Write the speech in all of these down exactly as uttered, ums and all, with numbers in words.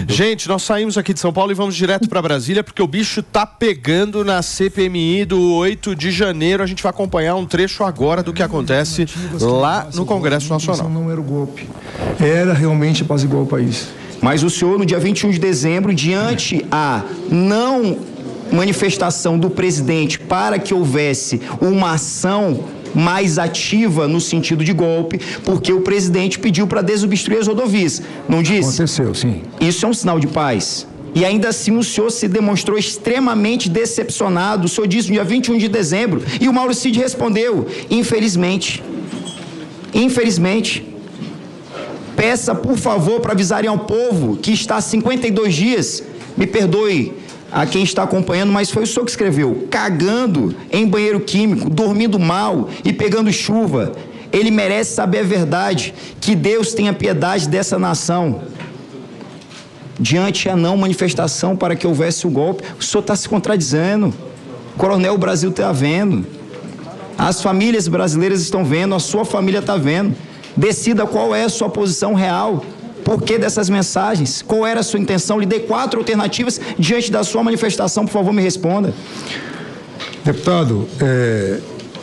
Gente, nós saímos aqui de São Paulo e vamos direto para Brasília, porque o bicho tá pegando na C P M I do oito de janeiro. A gente vai acompanhar um trecho agora do que acontece lá no Congresso Nacional. Não era o golpe, era realmente apaziguar o país. Mas o senhor, no dia vinte e um de dezembro, diante a não manifestação do presidente para que houvesse uma ação mais ativa no sentido de golpe, porque o presidente pediu para desobstruir as rodovias, não disse? Aconteceu, sim. Isso é um sinal de paz. E ainda assim o senhor se demonstrou extremamente decepcionado. O senhor disse no dia vinte e um de dezembro, e o Mauro Cid respondeu, infelizmente, infelizmente, peça por favor para avisarem ao povo que está há cinquenta e dois dias, me perdoe a quem está acompanhando, mas foi o senhor que escreveu, cagando em banheiro químico, dormindo mal e pegando chuva. Ele merece saber a verdade, que Deus tenha piedade dessa nação. Diante a não manifestação para que houvesse o golpe, o senhor está se contradizendo. Coronel, o Brasil está vendo. As famílias brasileiras estão vendo, a sua família está vendo. Decida qual é a sua posição real. Por que dessas mensagens? Qual era a sua intenção? Lhe dei quatro alternativas diante da sua manifestação, por favor, me responda. Deputado, é,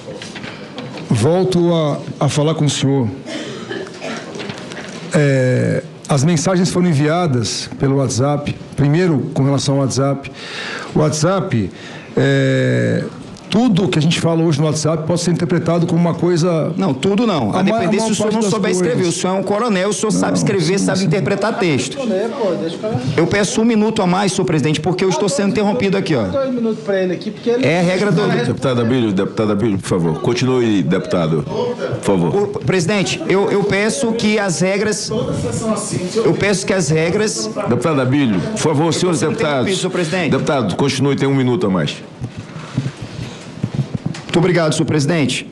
volto a, a falar com o senhor. É, as mensagens foram enviadas pelo WhatsApp. Primeiro, com relação ao WhatsApp. O WhatsApp, é, tudo que a gente fala hoje no WhatsApp pode ser interpretado como uma coisa... Não, tudo não. A, a depender se o senhor não souber escrever. O senhor é um coronel, o senhor não, sabe escrever, sim, sabe sim. interpretar texto. Eu peço um minuto a mais, senhor presidente, porque eu estou sendo interrompido aqui, ó. Dois minutos para ele aqui, porque ele... É a regra do... Deputado Abílio, deputado Abílio, por favor. Continue, deputado. Por favor. O, presidente, eu, eu peço que as regras... Eu peço que as regras... Deputado Abílio, por favor, senhores deputados. Senhor presidente. Deputado, continue, tem um minuto a mais. Muito obrigado, senhor presidente.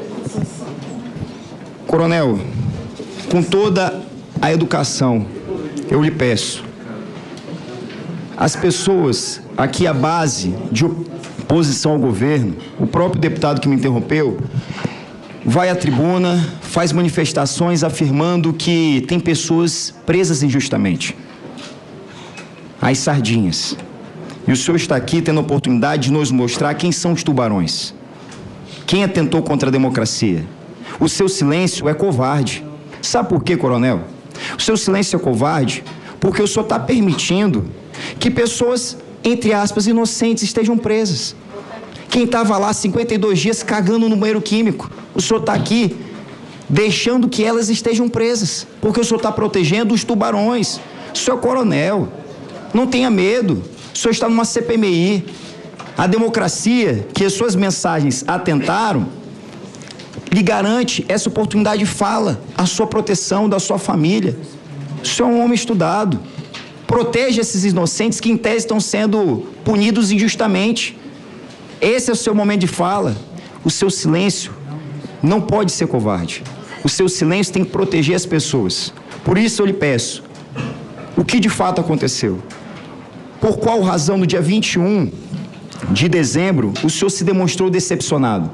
Coronel, com toda a educação, eu lhe peço, as pessoas aqui à base de oposição ao governo, o próprio deputado que me interrompeu, vai à tribuna, faz manifestações afirmando que tem pessoas presas injustamente. As sardinhas. E o senhor está aqui tendo a oportunidade de nos mostrar quem são os tubarões. Quem atentou contra a democracia? O seu silêncio é covarde. Sabe por quê, coronel? O seu silêncio é covarde porque o senhor está permitindo que pessoas, entre aspas, inocentes estejam presas. Quem estava lá cinquenta e dois dias cagando no banheiro químico, o senhor está aqui deixando que elas estejam presas, porque o senhor está protegendo os tubarões. O senhor é coronel, não tenha medo, o senhor está numa C P M I. A democracia, que as suas mensagens atentaram, lhe garante essa oportunidade de fala, a sua proteção da sua família. O senhor é um homem estudado. Proteja esses inocentes que, em tese, estão sendo punidos injustamente. Esse é o seu momento de fala. O seu silêncio não pode ser covarde. O seu silêncio tem que proteger as pessoas. Por isso eu lhe peço, o que de fato aconteceu? Por qual razão, no dia vinte e um de dezembro, o senhor se demonstrou decepcionado?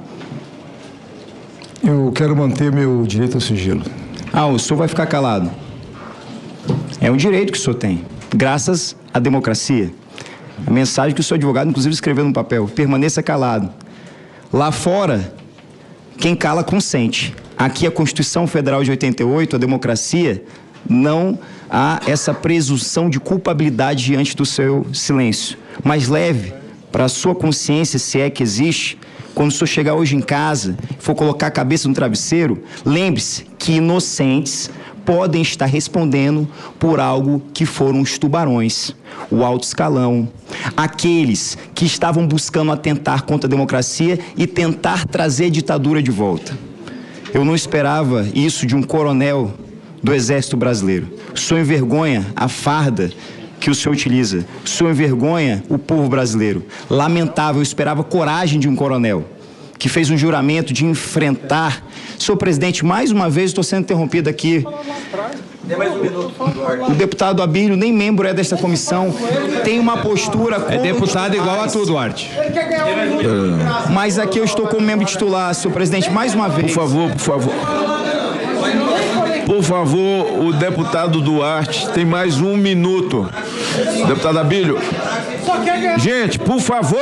Eu quero manter meu direito ao sigilo. Ah, o senhor vai ficar calado. É um direito que o senhor tem, graças à democracia. A mensagem que o seu advogado, inclusive, escreveu no papel: permaneça calado. Lá fora, quem cala consente. Aqui, a Constituição Federal de oitenta e oito, a democracia, não há essa presunção de culpabilidade diante do seu silêncio. Mas leve para a sua consciência, se é que existe, quando o senhor chegar hoje em casa, for colocar a cabeça no travesseiro, lembre-se que inocentes podem estar respondendo por algo que foram os tubarões, o alto escalão, aqueles que estavam buscando atentar contra a democracia e tentar trazer a ditadura de volta. Eu não esperava isso de um coronel do Exército Brasileiro. O senhor envergonha a farda que o senhor utiliza. O senhor envergonha o povo brasileiro. Lamentável, eu esperava coragem de um coronel que fez um juramento de enfrentar. Senhor presidente, mais uma vez estou sendo interrompido aqui. Tem mais um minuto. O deputado Abílio, nem membro é desta comissão, tem uma postura... É deputado igual a tu, Duarte. Mas aqui eu estou como membro titular, senhor presidente, mais uma vez. Por favor, por favor. Por favor, o deputado Duarte tem mais um minuto. Deputado Abílio. Gente, por favor.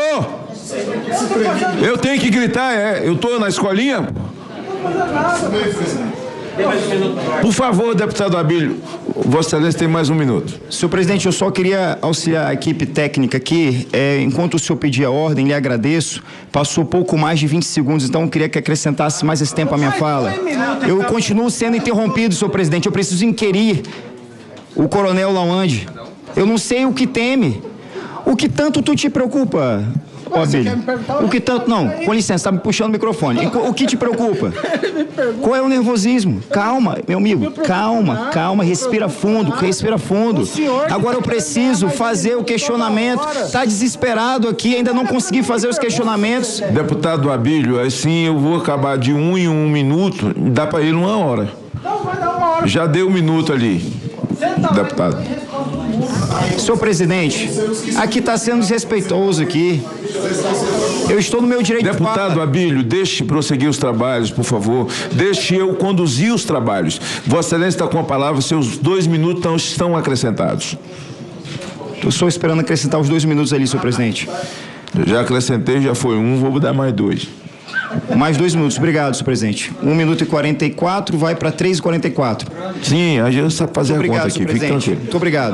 Eu tenho que gritar, é. Eu estou na escolinha. Por favor, deputado Abílio, Vossa Excelência tem mais um minuto. Senhor presidente, eu só queria auxiliar a equipe técnica aqui. É, enquanto o senhor pedia a ordem, lhe agradeço. Passou pouco mais de vinte segundos, então eu queria que acrescentasse mais esse tempo à minha fala. Eu continuo sendo interrompido, senhor presidente. Eu preciso inquirir o coronel Lawande. Eu não sei o que teme. O que tanto tu te preocupa? Ó, Abílio, o que tanto... Não, com licença, está me puxando o microfone. O que te preocupa? Qual é o nervosismo? Calma, meu amigo, calma, calma, respira fundo, respira fundo. Agora eu preciso fazer o questionamento. Está desesperado aqui, ainda não consegui fazer os questionamentos. Deputado Abílio, assim eu vou acabar de um em um minuto, dá para ir uma hora. Já deu um minuto ali, deputado. Senhor presidente, aqui está sendo desrespeitoso aqui. Eu estou no meu direito de fala. Deputado Abílio, deixe prosseguir os trabalhos, por favor. Deixe eu conduzir os trabalhos. Vossa Excelência está com a palavra, seus dois minutos estão acrescentados. Estou só esperando acrescentar os dois minutos ali, senhor presidente. Eu já acrescentei, já foi um, vou dar mais dois. Mais dois minutos, obrigado, senhor presidente. Um minuto e quarenta e quatro, vai para três e quarenta e quatro. Sim, a gente sabe fazer Muito a conta obrigado, aqui, fique tranquilo. Muito obrigado.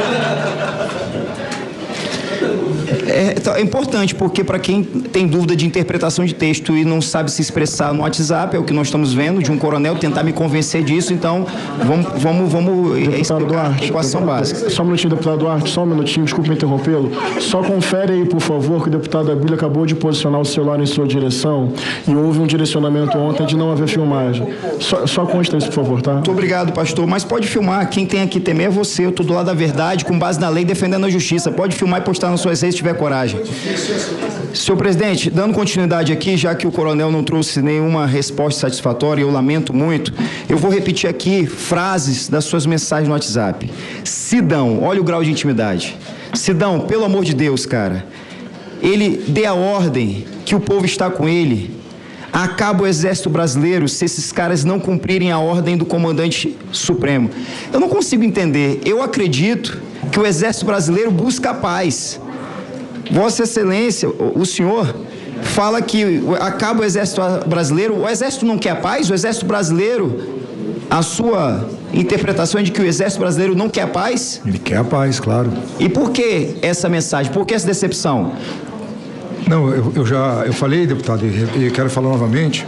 É, é importante, porque para quem tem dúvida de interpretação de texto e não sabe se expressar no WhatsApp, é o que nós estamos vendo, de um coronel tentar me convencer disso, então vamos, vamos, vamos deputado Duarte, a equação básica. Só um minutinho, deputado Duarte, só um minutinho, desculpe interrompê-lo. Só confere aí, por favor, que o deputado Abílio acabou de posicionar o celular em sua direção e houve um direcionamento ontem de não haver filmagem. Só, só consta isso, por favor, tá? Muito obrigado, pastor, mas pode filmar. Quem tem aqui temer é você. Eu estou do lado da verdade, com base na lei, defendendo a justiça. Pode filmar e postar nas suas redes se tiver coragem. Senhor presidente, dando continuidade aqui, já que o coronel não trouxe nenhuma resposta satisfatória, eu lamento muito, eu vou repetir aqui frases das suas mensagens no WhatsApp. Sidão, olha o grau de intimidade. Sidão, pelo amor de Deus, cara, ele dê a ordem que o povo está com ele. Acaba o exército brasileiro se esses caras não cumprirem a ordem do comandante supremo. Eu não consigo entender. Eu acredito que o exército brasileiro busca a paz. Vossa Excelência, o senhor fala que acaba o exército brasileiro. O exército não quer a paz? O exército brasileiro, a sua interpretação é de que o exército brasileiro não quer a paz? Ele quer a paz, claro. E por que essa mensagem? Por que essa decepção? Não, eu, eu já eu falei, deputado, e eu quero falar novamente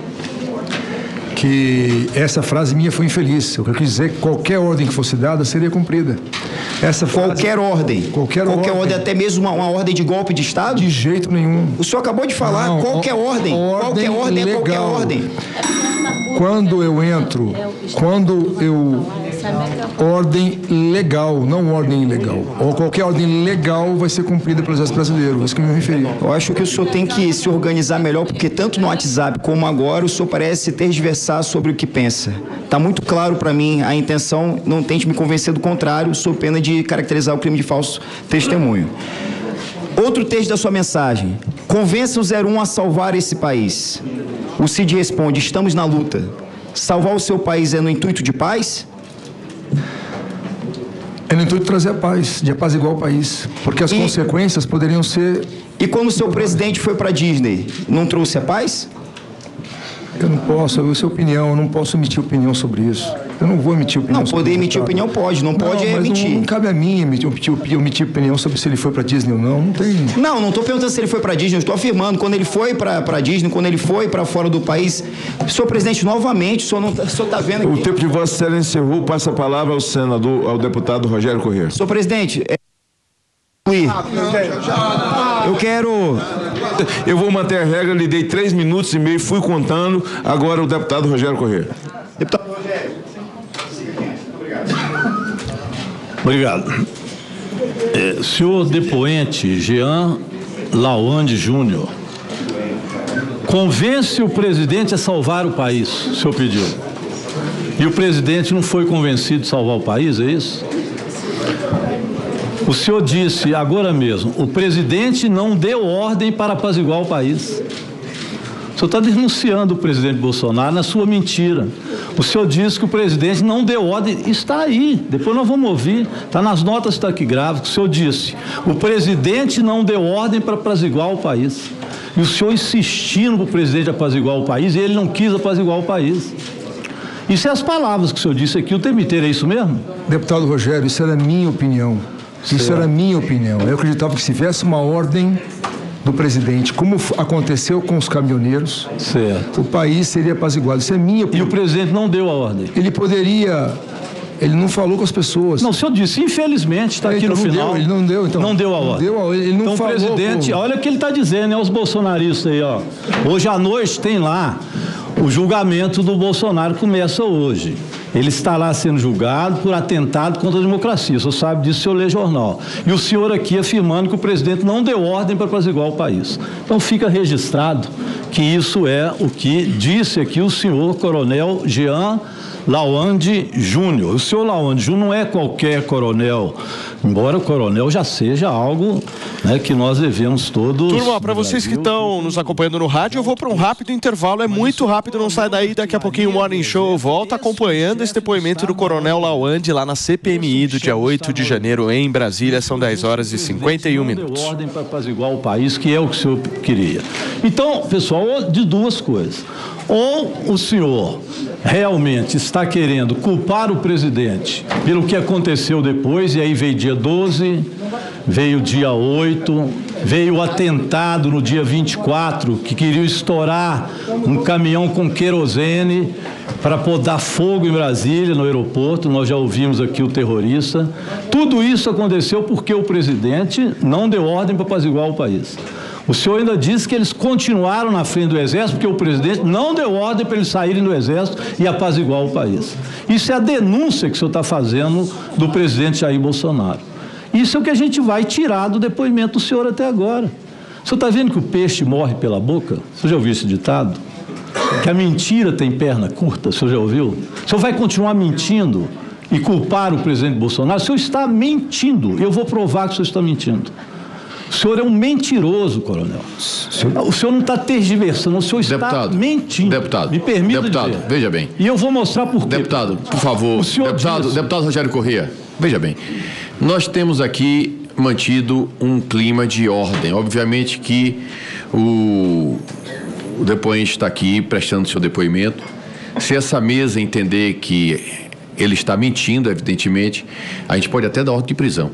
que essa frase minha foi infeliz. Eu quero dizer que qualquer ordem que fosse dada seria cumprida. Essa frase, qualquer ordem? Qualquer, qualquer ordem. ordem, até mesmo uma, uma ordem de golpe de Estado? De jeito nenhum. O senhor acabou de falar, Não, qualquer ordem. ordem qualquer ordem legal. é qualquer ordem. Quando eu entro, quando eu... Ordem legal, não ordem ilegal. Ou qualquer ordem legal vai ser cumprida pelo Exército Brasileiro, é isso que eu me referi. Eu acho que o senhor tem que se organizar melhor, porque tanto no WhatsApp como agora, o senhor parece tergiversar sobre o que pensa. Está muito claro para mim a intenção, não tente me convencer do contrário, sob pena de caracterizar o crime de falso testemunho. Outro texto da sua mensagem. Convença o zero um a salvar esse país. O Cid responde, estamos na luta. Salvar o seu país é no intuito de paz? É no intuito de trazer a paz, de apaziguar o país. Porque as e, consequências poderiam ser... E quando o seu presidente foi para a Disney, não trouxe a paz? Eu não posso, é a sua opinião, eu não posso emitir opinião sobre isso. Eu não vou emitir opinião não, sobre isso. Não, poder emitir opinião pode, não, não pode é emitir. Não, não cabe a mim emitir, emitir, emitir opinião sobre se ele foi para Disney ou não, não tem... Não, não estou perguntando se ele foi para Disney, eu estou afirmando, quando ele foi para a Disney, quando ele foi para fora do país, senhor presidente, novamente, o senhor está vendo aqui... O tempo de Vossa Excelência encerrou, passa a palavra ao senador, ao deputado Rogério Corrêa. Senhor presidente, é... eu quero... Eu vou manter a regra, lhe dei três minutos e meio, fui contando, agora o deputado Rogério Corrêa. Deputado Rogério. Obrigado. É, senhor depoente Jean Lawande Júnior, convence o presidente a salvar o país, o senhor pediu. E o presidente não foi convencido de salvar o país, é isso? O senhor disse agora mesmo, o presidente não deu ordem para apaziguar o país. O senhor está denunciando o presidente Bolsonaro na sua mentira. O senhor disse que o presidente não deu ordem, está aí, depois nós vamos ouvir, está nas notas taquigráficas, o senhor disse, o presidente não deu ordem para apaziguar o país. E o senhor insistindo para o presidente apaziguar o país, e ele não quis apaziguar o país. Isso é as palavras que o senhor disse aqui o tempo inteiro, é isso mesmo? Deputado Rogério, isso era a minha opinião. Isso certo. Era a minha opinião. Eu acreditava que se tivesse uma ordem do presidente, como aconteceu com os caminhoneiros, certo. O país seria apaziguado. Isso é minha opinião. E o presidente não deu a ordem? Ele poderia... Ele não falou com as pessoas. Não, o senhor disse, infelizmente, está aqui então, no não final. Deu, ele não deu, então. Não deu a ordem. Não deu, ele não então, falou. Então, presidente, pô. Olha o que ele está dizendo, né? Os bolsonaristas aí, ó. Hoje à noite tem lá o julgamento do Bolsonaro, começa hoje. Ele está lá sendo julgado por atentado contra a democracia. O senhor sabe disso se eu ler jornal. E o senhor aqui afirmando que o presidente não deu ordem para apaziguar o país. Então fica registrado que isso é o que disse aqui o senhor coronel Jean Lawande Júnior. O senhor Lawande Júnior não é qualquer coronel, embora o coronel já seja algo, né, que nós devemos todos... Turma, para vocês que estão nos acompanhando no rádio, eu vou para um rápido intervalo, é muito rápido, não sai daí, daqui a pouquinho o Morning Show volta acompanhando esse depoimento do coronel Lawande lá na C P M I do dia oito de janeiro em Brasília, são dez horas e cinquenta e um minutos. Deu ordem para apaziguar o país, que é o que o senhor queria. Então, pessoal, de duas coisas. Ou o senhor realmente está querendo culpar o presidente pelo que aconteceu depois, e aí veio dia doze, veio dia oito, veio o atentado no dia vinte e quatro, que queriam estourar um caminhão com querosene para poder dar fogo em Brasília, no aeroporto, nós já ouvimos aqui o terrorista. Tudo isso aconteceu porque o presidente não deu ordem para apaziguar o país. O senhor ainda disse que eles continuaram na frente do Exército porque o presidente não deu ordem para eles saírem do Exército e apaziguar o país. Isso é a denúncia que o senhor está fazendo do presidente Jair Bolsonaro. Isso é o que a gente vai tirar do depoimento do senhor até agora. O senhor está vendo que o peixe morre pela boca? O senhor já ouviu esse ditado? Que a mentira tem perna curta, o senhor já ouviu? O senhor vai continuar mentindo e culpar o presidente Bolsonaro? O senhor está mentindo. Eu vou provar que o senhor está mentindo. O senhor é um mentiroso, coronel. O senhor não está tergiversando, o senhor está deputado, mentindo. Deputado, me permita deputado, dizer. Veja bem. E eu vou mostrar por quê. Deputado, por favor. O senhor deputado, disse... deputado Rogério Corrêa, veja bem. Nós temos aqui mantido um clima de ordem. Obviamente que o, o depoente está aqui prestando seu depoimento. Se essa mesa entender que ele está mentindo, evidentemente, a gente pode até dar ordem de prisão.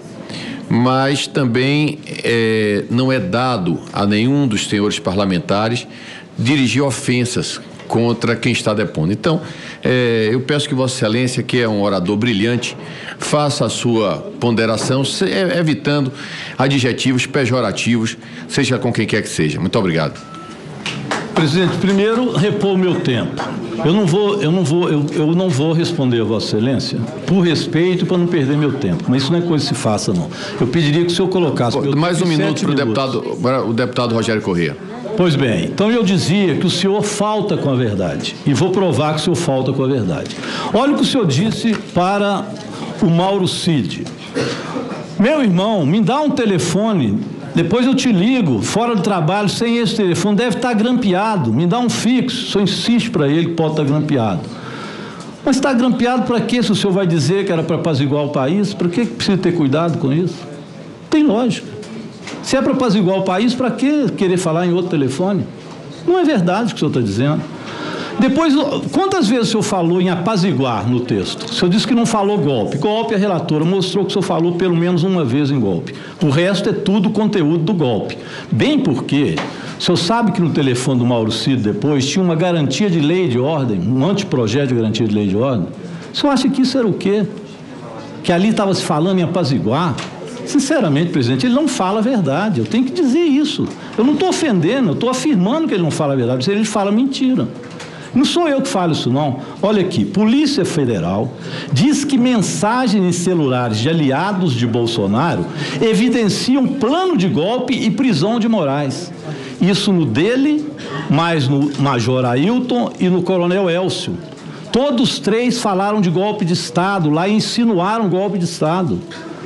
Mas também é, não é dado a nenhum dos senhores parlamentares dirigir ofensas contra quem está depondo. Então, é, eu peço que Vossa Excelência, que é um orador brilhante, faça a sua ponderação, se, é, evitando adjetivos pejorativos, seja com quem quer que seja. Muito obrigado. Presidente, primeiro, repor o meu tempo. Eu não vou, eu não vou, eu, eu não vou responder a Vossa Excelência por respeito, para não perder meu tempo. Mas isso não é coisa que se faça, não. Eu pediria que o senhor colocasse... Pô, mais um minuto para o deputado, para o deputado Rogério Corrêa. Pois bem, então eu dizia que o senhor falta com a verdade. E vou provar que o senhor falta com a verdade. Olha o que o senhor disse para o Mauro Cid. Meu irmão, me dá um telefone... Depois eu te ligo, fora do trabalho, sem esse telefone, deve estar grampeado, me dá um fixo. O senhor insiste para ele que pode estar grampeado. Mas está grampeado para quê? Se o senhor vai dizer que era para apaziguar o país, para que precisa ter cuidado com isso? Tem lógica. Se é para apaziguar o país, para que querer falar em outro telefone? Não é verdade o que o senhor está dizendo. Depois, quantas vezes o senhor falou em apaziguar no texto? O senhor disse que não falou golpe. Golpe, a relatora mostrou que o senhor falou pelo menos uma vez em golpe. O resto é tudo conteúdo do golpe. Bem porque o senhor sabe que no telefone do Mauro Cid depois tinha uma garantia de lei de ordem, um anteprojeto de garantia de lei de ordem. O senhor acha que isso era o quê? Que ali estava se falando em apaziguar? Sinceramente, presidente, ele não fala a verdade. Eu tenho que dizer isso. Eu não estou ofendendo, eu estou afirmando que ele não fala a verdade. Ele fala mentira. Não sou eu que falo isso, não. Olha aqui, Polícia Federal diz que mensagens em celulares de aliados de Bolsonaro evidenciam plano de golpe e prisão de Moraes. Isso no dele, mais no Major Ailton e no Coronel Elcio. Todos três falaram de golpe de Estado lá e insinuaram golpe de Estado.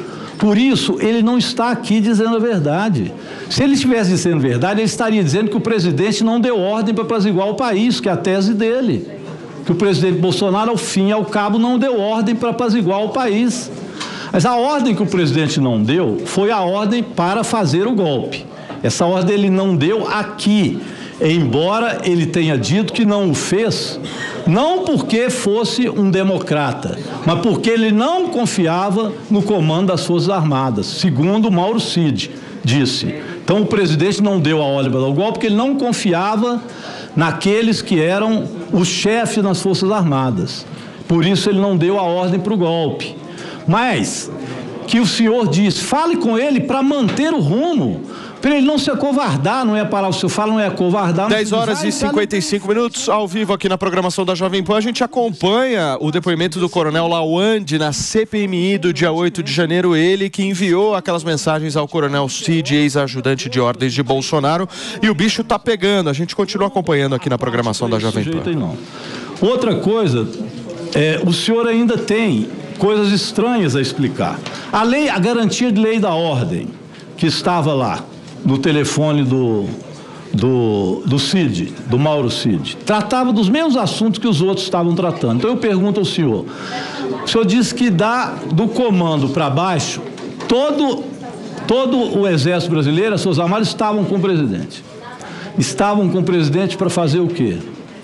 Por isso, ele não está aqui dizendo a verdade. Se ele estivesse dizendo a verdade, ele estaria dizendo que o presidente não deu ordem para apaziguar o país, que é a tese dele. Que o presidente Bolsonaro, ao fim e ao cabo, não deu ordem para apaziguar o país. Mas a ordem que o presidente não deu foi a ordem para fazer o golpe. Essa ordem ele não deu aqui, embora ele tenha dito que não o fez, não porque fosse um democrata, mas porque ele não confiava no comando das Forças Armadas, segundo Mauro Cid disse. Então o presidente não deu a ordem para dar o golpe porque ele não confiava naqueles que eram os chefes das Forças Armadas. Por isso ele não deu a ordem para o golpe. Mas que o senhor disse, fale com ele para manter o rumo, para ele não se acovardar, não é parar, o senhor fala, não é acovardar. dez horas e cinquenta e cinco minutos, ao vivo aqui na programação da Jovem Pan, a gente acompanha o depoimento do coronel Lawande na C P M I do dia oito de janeiro, ele que enviou aquelas mensagens ao coronel Cid, ex-ajudante de ordens de Bolsonaro, e o bicho tá pegando, a gente continua acompanhando aqui na programação da Jovem Pan. Não. Outra coisa, é, o senhor ainda tem coisas estranhas a explicar. A lei, a garantia de lei da ordem, que estava lá, no telefone do, do, do Cid, do Mauro Cid, tratava dos mesmos assuntos que os outros estavam tratando. Então eu pergunto ao senhor, o senhor disse que dá do comando para baixo, todo, todo o exército brasileiro, as Forças Armadas estavam com o presidente. Estavam com o presidente para fazer o quê?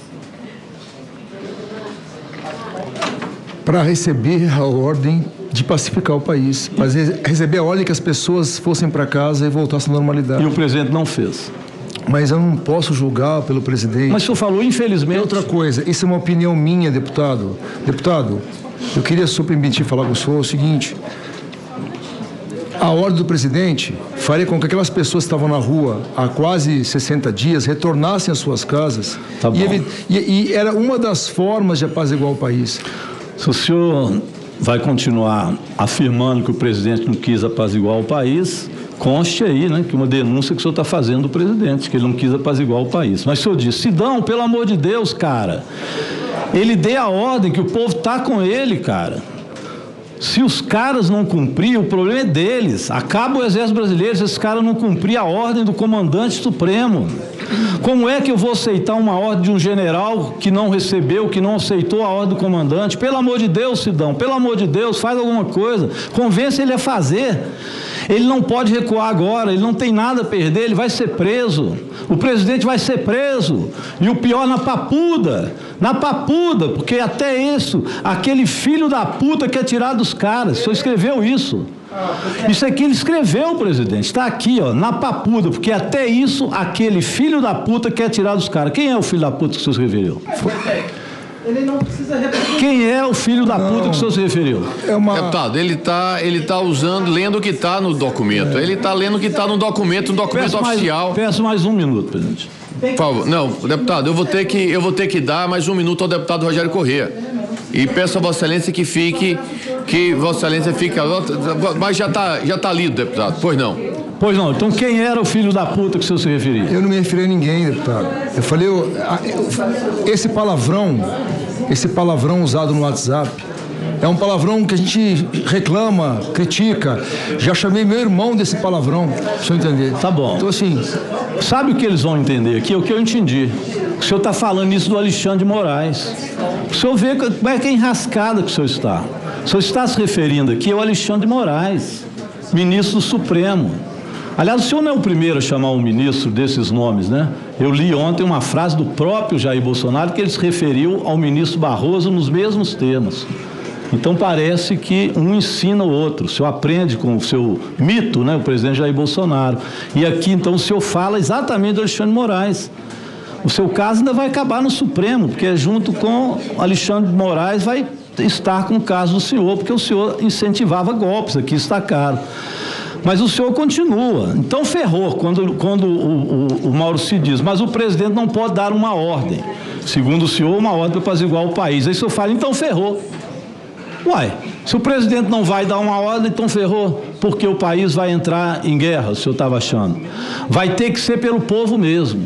Para receber a ordem de pacificar o país, mas receber a ordem que as pessoas fossem para casa e voltassem à normalidade. E o presidente não fez. Mas eu não posso julgar pelo presidente. Mas o senhor falou, infelizmente... E outra coisa, isso é uma opinião minha, deputado. Deputado, eu queria só permitir falar com o senhor o seguinte: a ordem do presidente faria com que aquelas pessoas que estavam na rua há quase sessenta dias retornassem às suas casas. Tá bom. E, e, e era uma das formas de apaziguar o país. Se o senhor vai continuar afirmando que o presidente não quis apaziguar o país, conste aí, né, que uma denúncia que o senhor está fazendo do presidente, que ele não quis apaziguar o país. Mas o senhor disse, Sidão, pelo amor de Deus, cara, ele dê a ordem que o povo está com ele, cara. Se os caras não cumpriram, o problema é deles. Acaba o exército brasileiro se esses caras não cumrirem a ordem do comandante supremo. Como é que eu vou aceitar uma ordem de um general que não recebeu, que não aceitou a ordem do comandante? Pelo amor de Deus, Sidão, pelo amor de Deus, faz alguma coisa. Convence ele a fazer. Ele não pode recuar agora, ele não tem nada a perder, ele vai ser preso. O presidente vai ser preso. E o pior, na papuda. Na papuda, porque até isso, aquele filho da puta quer tirar dos caras. O senhor escreveu isso. Isso aqui ele escreveu, presidente. Está aqui, ó, na papuda, porque até isso, aquele filho da puta quer tirar dos caras. Quem é o filho da puta que o senhor se referiu? Ele não precisa repetir. Quem é o filho da puta que o senhor se referiu? É uma... Deputado, ele está ele tá usando, lendo o que está no documento. Ele está lendo o que está no documento, no documento peço oficial. Mais, peço mais um minuto, presidente. Por favor. Não, deputado, eu vou ter que, eu vou ter que dar mais um minuto ao deputado Rogério Corrêa. E peço a Vossa Excelência que fique, que Vossa Excelência fique. Mas já está já tá lido, deputado, pois não. Pois não, então quem era o filho da puta que o senhor se referia? Eu não me referi a ninguém, deputado. Eu falei, eu, eu, esse palavrão, esse palavrão usado no WhatsApp, é um palavrão que a gente reclama, critica. Já chamei meu irmão desse palavrão, pra o senhor entender. Tá bom. Então, assim... Sabe o que eles vão entender aqui? O que eu entendi. O senhor está falando isso do Alexandre de Moraes. O senhor vê como é que é enrascada que o senhor está. O senhor está se referindo aqui ao Alexandre de Moraes, ministro do Supremo. Aliás, o senhor não é o primeiro a chamar um ministro desses nomes, né? Eu li ontem uma frase do próprio Jair Bolsonaro que ele se referiu ao ministro Barroso nos mesmos termos. Então parece que um ensina o outro. O senhor aprende com o seu mito, né, o presidente Jair Bolsonaro. E aqui então o senhor fala exatamente do Alexandre de Moraes. O seu caso ainda vai acabar no Supremo, porque junto com Alexandre de Moraes vai estar com o caso do senhor, porque o senhor incentivava golpes, aqui está claro. Mas o senhor continua. Então ferrou quando, quando o, o, o Mauro Cid diz, mas o presidente não pode dar uma ordem. Segundo o senhor, uma ordem para apaziguar o país. Aí o senhor fala, então ferrou. Uai, se o presidente não vai dar uma ordem, então ferrou, porque o país vai entrar em guerra, o senhor estava achando. Vai ter que ser pelo povo mesmo.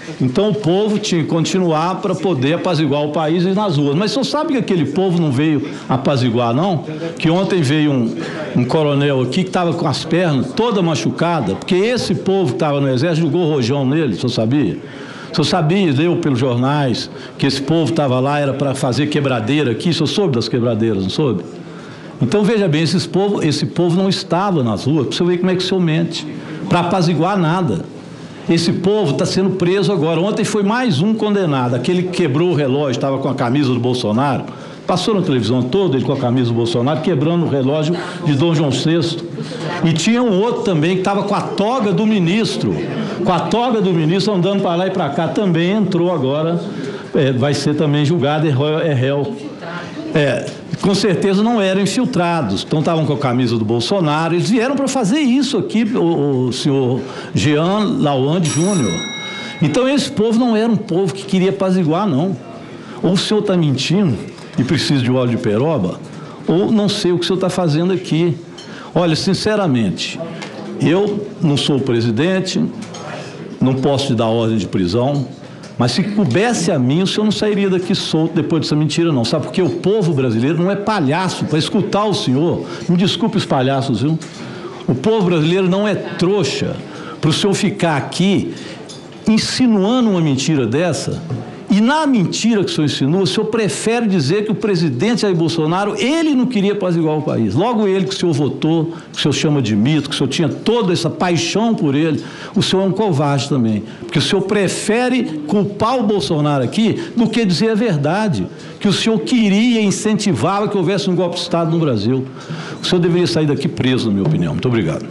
Então o povo tinha que continuar para poder apaziguar o país e ir nas ruas. Mas você sabe que aquele povo não veio apaziguar, não? Que ontem veio um, um coronel aqui que estava com as pernas toda machucadas, porque esse povo que estava no exército jogou rojão nele, você sabia? O senhor sabia, leu pelos jornais, que esse povo estava lá, era para fazer quebradeira aqui, o senhor soube das quebradeiras, não soube? Então, veja bem, esses povo, esse povo não estava nas ruas, para você ver como é que o senhor mente, para apaziguar nada. Esse povo está sendo preso agora. Ontem foi mais um condenado, aquele que quebrou o relógio, estava com a camisa do Bolsonaro, passou na televisão toda ele com a camisa do Bolsonaro, quebrando o relógio de Dom João sexto. E tinha um outro também que estava com a toga do ministro, com a toga do ministro andando para lá e para cá, também entrou agora, é, vai ser também julgado, é réu. É, com certeza não eram infiltrados, então estavam com a camisa do Bolsonaro, eles vieram para fazer isso aqui, o, o senhor Jean Lawande Júnior. Então esse povo não era um povo que queria apaziguar, não. Ou o senhor está mentindo e precisa de óleo de peroba, ou não sei o que o senhor está fazendo aqui. Olha, sinceramente, eu não sou o presidente, não posso te dar ordem de prisão, mas se coubesse a mim, o senhor não sairia daqui solto depois dessa mentira, não. Sabe, porque o povo brasileiro não é palhaço para escutar o senhor. Me desculpe os palhaços, viu? O povo brasileiro não é trouxa para o senhor ficar aqui insinuando uma mentira dessa. E na mentira que o senhor insinua, o senhor prefere dizer que o presidente Jair Bolsonaro, ele não queria apaziguar o país. Logo ele que o senhor votou, que o senhor chama de mito, que o senhor tinha toda essa paixão por ele, o senhor é um covarde também. Porque o senhor prefere culpar o Bolsonaro aqui do que dizer a verdade. Que o senhor queria e incentivava que houvesse um golpe de Estado no Brasil. O senhor deveria sair daqui preso, na minha opinião. Muito obrigado.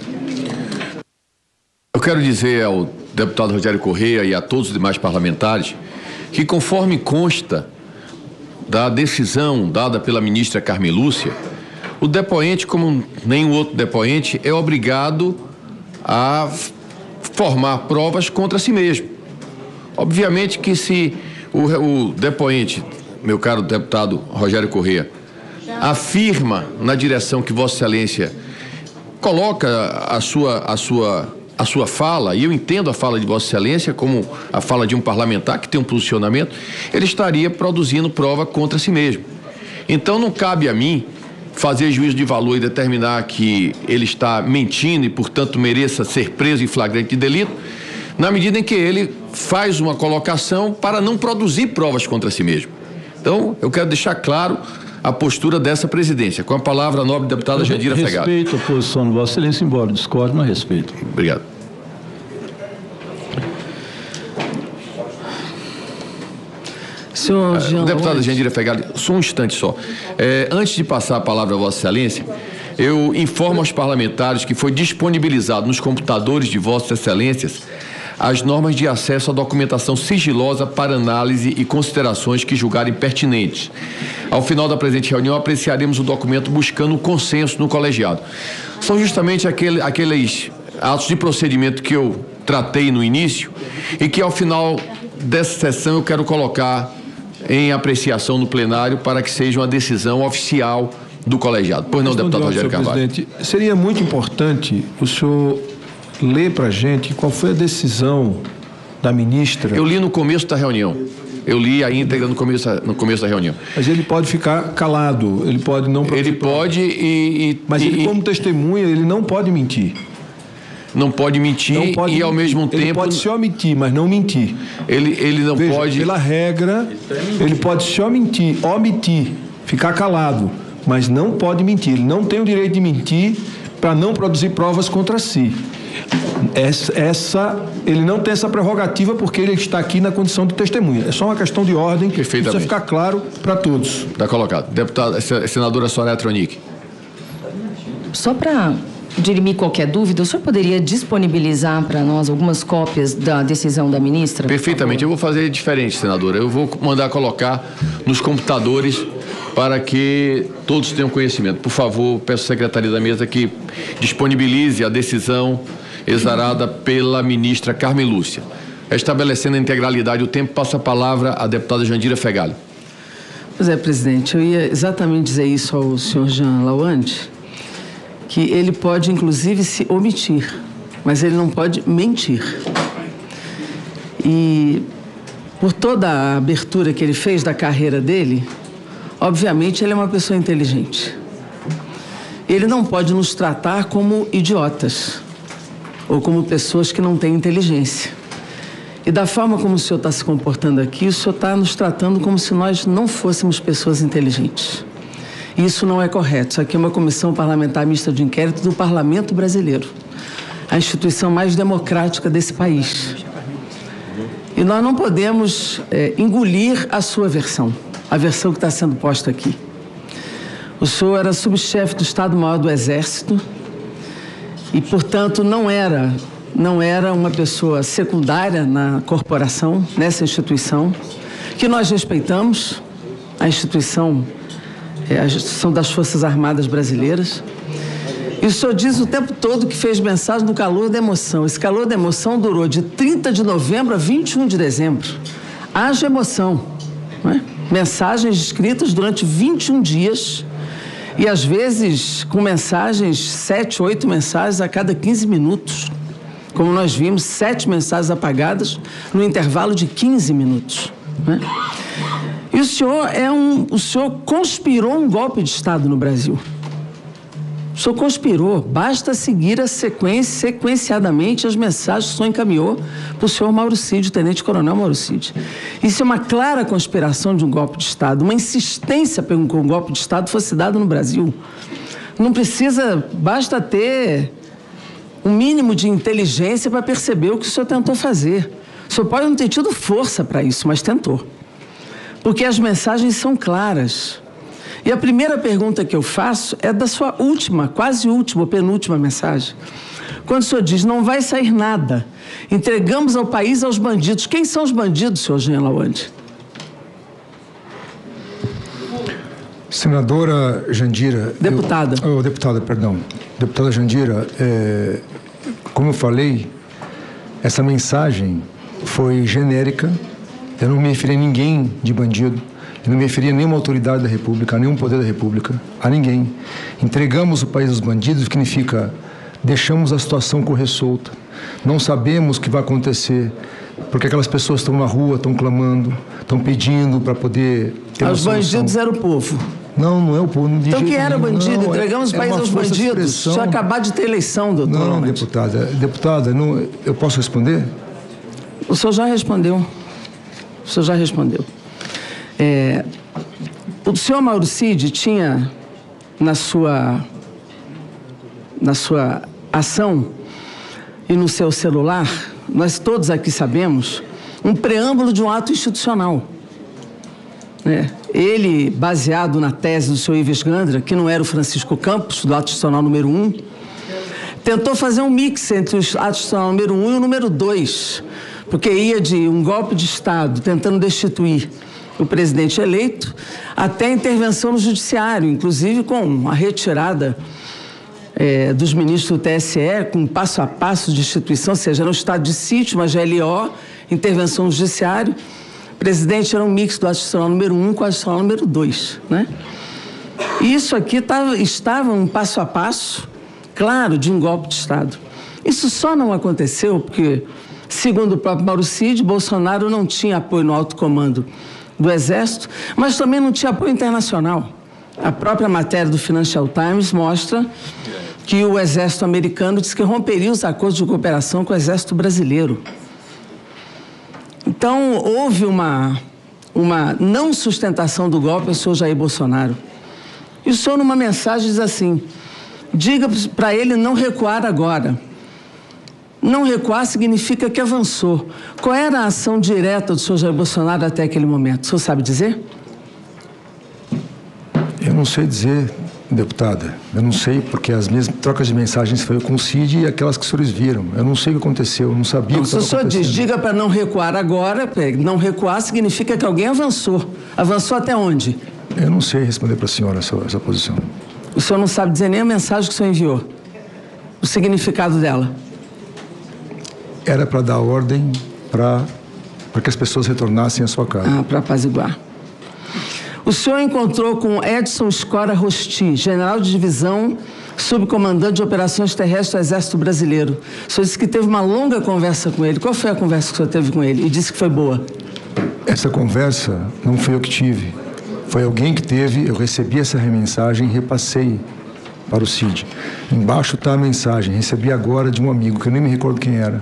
Eu quero dizer ao deputado Rogério Correia e a todos os demais parlamentares que, conforme consta da decisão dada pela ministra Carmen Lúcia, o depoente, como nenhum outro depoente, é obrigado a formar provas contra si mesmo. Obviamente que se o, o depoente, meu caro deputado Rogério Correia, afirma na direção que Vossa Excelência coloca a sua, a sua a sua fala, e eu entendo a fala de Vossa Excelência como a fala de um parlamentar que tem um posicionamento, ele estaria produzindo prova contra si mesmo. Então não cabe a mim fazer juízo de valor e determinar que ele está mentindo e, portanto, mereça ser preso em flagrante de delito, na medida em que ele faz uma colocação para não produzir provas contra si mesmo. Então, eu quero deixar claro a postura dessa presidência. Com a palavra, a nobre deputada Jandira Fegali. Respeito a posição de Vossa Excelência, embora discorde, mas respeito. Obrigado. Senhor Jean, deputada Jandira Fegali, só um instante só. É, antes de passar a palavra a Vossa Excelência, eu informo aos parlamentares que foi disponibilizado nos computadores de Vossas Excelências as normas de acesso à documentação sigilosa para análise e considerações que julgarem pertinentes. Ao final da presente reunião, apreciaremos o documento buscando um consenso no colegiado. São justamente aquele, aqueles atos de procedimento que eu tratei no início e que, ao final dessa sessão, eu quero colocar em apreciação no plenário para que seja uma decisão oficial do colegiado. Pois não, deputado Rogério Carvalho. Presidente, seria muito importante o senhor ler para a gente qual foi a decisão da ministra. Eu li no começo da reunião. Eu li a íntegra no começo, no começo da reunião. Mas ele pode ficar calado, ele pode não... Ele pode e... e Mas e, ele, como testemunha, ele não pode mentir. Não pode mentir não pode e, ao mentir. mesmo tempo... Ele pode se omitir, mas não mentir. Ele, ele não Veja, pode... Pela regra, ele pode se omitir, omitir, ficar calado, mas não pode mentir. Ele não tem o direito de mentir para não produzir provas contra si. Essa, essa, ele não tem essa prerrogativa porque ele está aqui na condição de testemunha. É só uma questão de ordem, precisa ficar claro para todos. Está colocado. Deputada, senadora Soraya Tronic. Só para dirimir qualquer dúvida, o senhor poderia disponibilizar para nós algumas cópias da decisão da ministra? Perfeitamente. Eu vou fazer diferente, senadora. Eu vou mandar colocar nos computadores para que todos tenham conhecimento. Por favor, peço à Secretaria da Mesa que disponibilize a decisão exarada pela ministra Carmen Lúcia. Estabelecendo a integralidade do tempo, passo a palavra à deputada Jandira Fegali. Pois é, presidente, eu ia exatamente dizer isso ao senhor Jean Lawande, que ele pode, inclusive, se omitir, mas ele não pode mentir. E por toda a abertura que ele fez da carreira dele, obviamente ele é uma pessoa inteligente. Ele não pode nos tratar como idiotas ou como pessoas que não têm inteligência. E da forma como o senhor está se comportando aqui, o senhor está nos tratando como se nós não fôssemos pessoas inteligentes. E isso não é correto. Isso aqui é uma comissão parlamentar mista de inquérito do Parlamento Brasileiro, a instituição mais democrática desse país. E nós não podemos é, engolir a sua versão, a versão que está sendo posta aqui. O senhor era subchefe do Estado-Maior do Exército e, portanto, não era, não era uma pessoa secundária na corporação, nessa instituição, que nós respeitamos, a instituição, é, a instituição das Forças Armadas Brasileiras. E o senhor diz o tempo todo que fez mensagem no calor da emoção. Esse calor da emoção durou de trinta de novembro a vinte e um de dezembro. Haja emoção, não é? Mensagens escritas durante vinte e um dias e, às vezes, com mensagens, sete, oito mensagens a cada quinze minutos. Como nós vimos, sete mensagens apagadas no intervalo de quinze minutos. Não é? E o senhor, é um, o senhor conspirou um golpe de Estado no Brasil. O senhor conspirou, basta seguir a sequência, sequenciadamente as mensagens que o senhor encaminhou para o senhor Mauro Cid, o tenente-coronel Mauro Cid. Isso é uma clara conspiração de um golpe de Estado, uma insistência para que um golpe de Estado fosse dado no Brasil. Não precisa, basta ter um mínimo de inteligência para perceber o que o senhor tentou fazer. O senhor pode não ter tido força para isso, mas tentou. Porque as mensagens são claras. E a primeira pergunta que eu faço é da sua última, quase última, penúltima mensagem. Quando o senhor diz, não vai sair nada, entregamos ao país aos bandidos. Quem são os bandidos, senhor Jean Lawande? Senadora Jandira... Deputada. Eu, oh, deputada, perdão. Deputada Jandira, é, como eu falei, essa mensagem foi genérica. Eu não me referi a ninguém de bandido. Eu não me referi a nenhuma autoridade da República, a nenhum poder da República, a ninguém. Entregamos o país aos bandidos significa deixamos a situação correr solta. Não sabemos o que vai acontecer, porque aquelas pessoas estão na rua, estão clamando, estão pedindo para poder ter uma solução. Os bandidos eram o povo. Não, não é o povo. Então quem era bandido? Não, entregamos é, o país aos bandidos. Só acabar de ter eleição, doutor. Não, deputada. Deputada, não, eu posso responder? O senhor já respondeu. O senhor já respondeu. É, o senhor Mauro Cid tinha na sua, na sua ação e no seu celular, nós todos aqui sabemos, um preâmbulo de um ato institucional. É, ele, baseado na tese do senhor Ives Gandra, que não era o Francisco Campos, do ato institucional número um, tentou fazer um mix entre o ato institucional número um e o número dois, porque ia de um golpe de Estado tentando destituir o presidente eleito, até a intervenção no judiciário, inclusive com a retirada é, dos ministros do T S E, com passo a passo de instituição, ou seja, era um estado de sítio, uma G L O, intervenção no judiciário. O presidente era um mix do ato institucional número um com o ato institucional número dois, né? E isso aqui tava, estava um passo a passo, claro, de um golpe de Estado. Isso só não aconteceu porque, segundo o próprio Mauro Cid, Bolsonaro não tinha apoio no alto comando do Exército, mas também não tinha apoio internacional. A própria matéria do Financial Times mostra que o Exército americano disse que romperia os acordos de cooperação com o Exército brasileiro. Então, houve uma, uma não sustentação do golpe ao senhor Jair Bolsonaro. E o senhor, numa mensagem, diz assim, diga para ele não recuar agora. Não recuar significa que avançou. Qual era a ação direta do senhor Jair Bolsonaro até aquele momento? O senhor sabe dizer? Eu não sei dizer, deputada. Eu não sei, porque as minhas trocas de mensagens foram com o Cid e aquelas que os senhores viram. Eu não sei o que aconteceu, eu não sabia o que estava acontecendo. Se o senhor diz, diga para não recuar agora, não recuar significa que alguém avançou. Avançou até onde? Eu não sei responder para a senhora essa, essa posição. O senhor não sabe dizer nem a mensagem que o senhor enviou? O significado dela? Era para dar ordem para que as pessoas retornassem à sua casa. Ah, para apaziguar. O senhor encontrou com Edson Escora Rosti, general de divisão, subcomandante de operações terrestres do Exército Brasileiro. O senhor disse que teve uma longa conversa com ele. Qual foi a conversa que o senhor teve com ele? E disse que foi boa. Essa conversa não foi eu que tive. Foi alguém que teve, eu recebi essa mensagem e repassei para o Cid. Embaixo está a mensagem, recebi agora de um amigo, que eu nem me recordo quem era.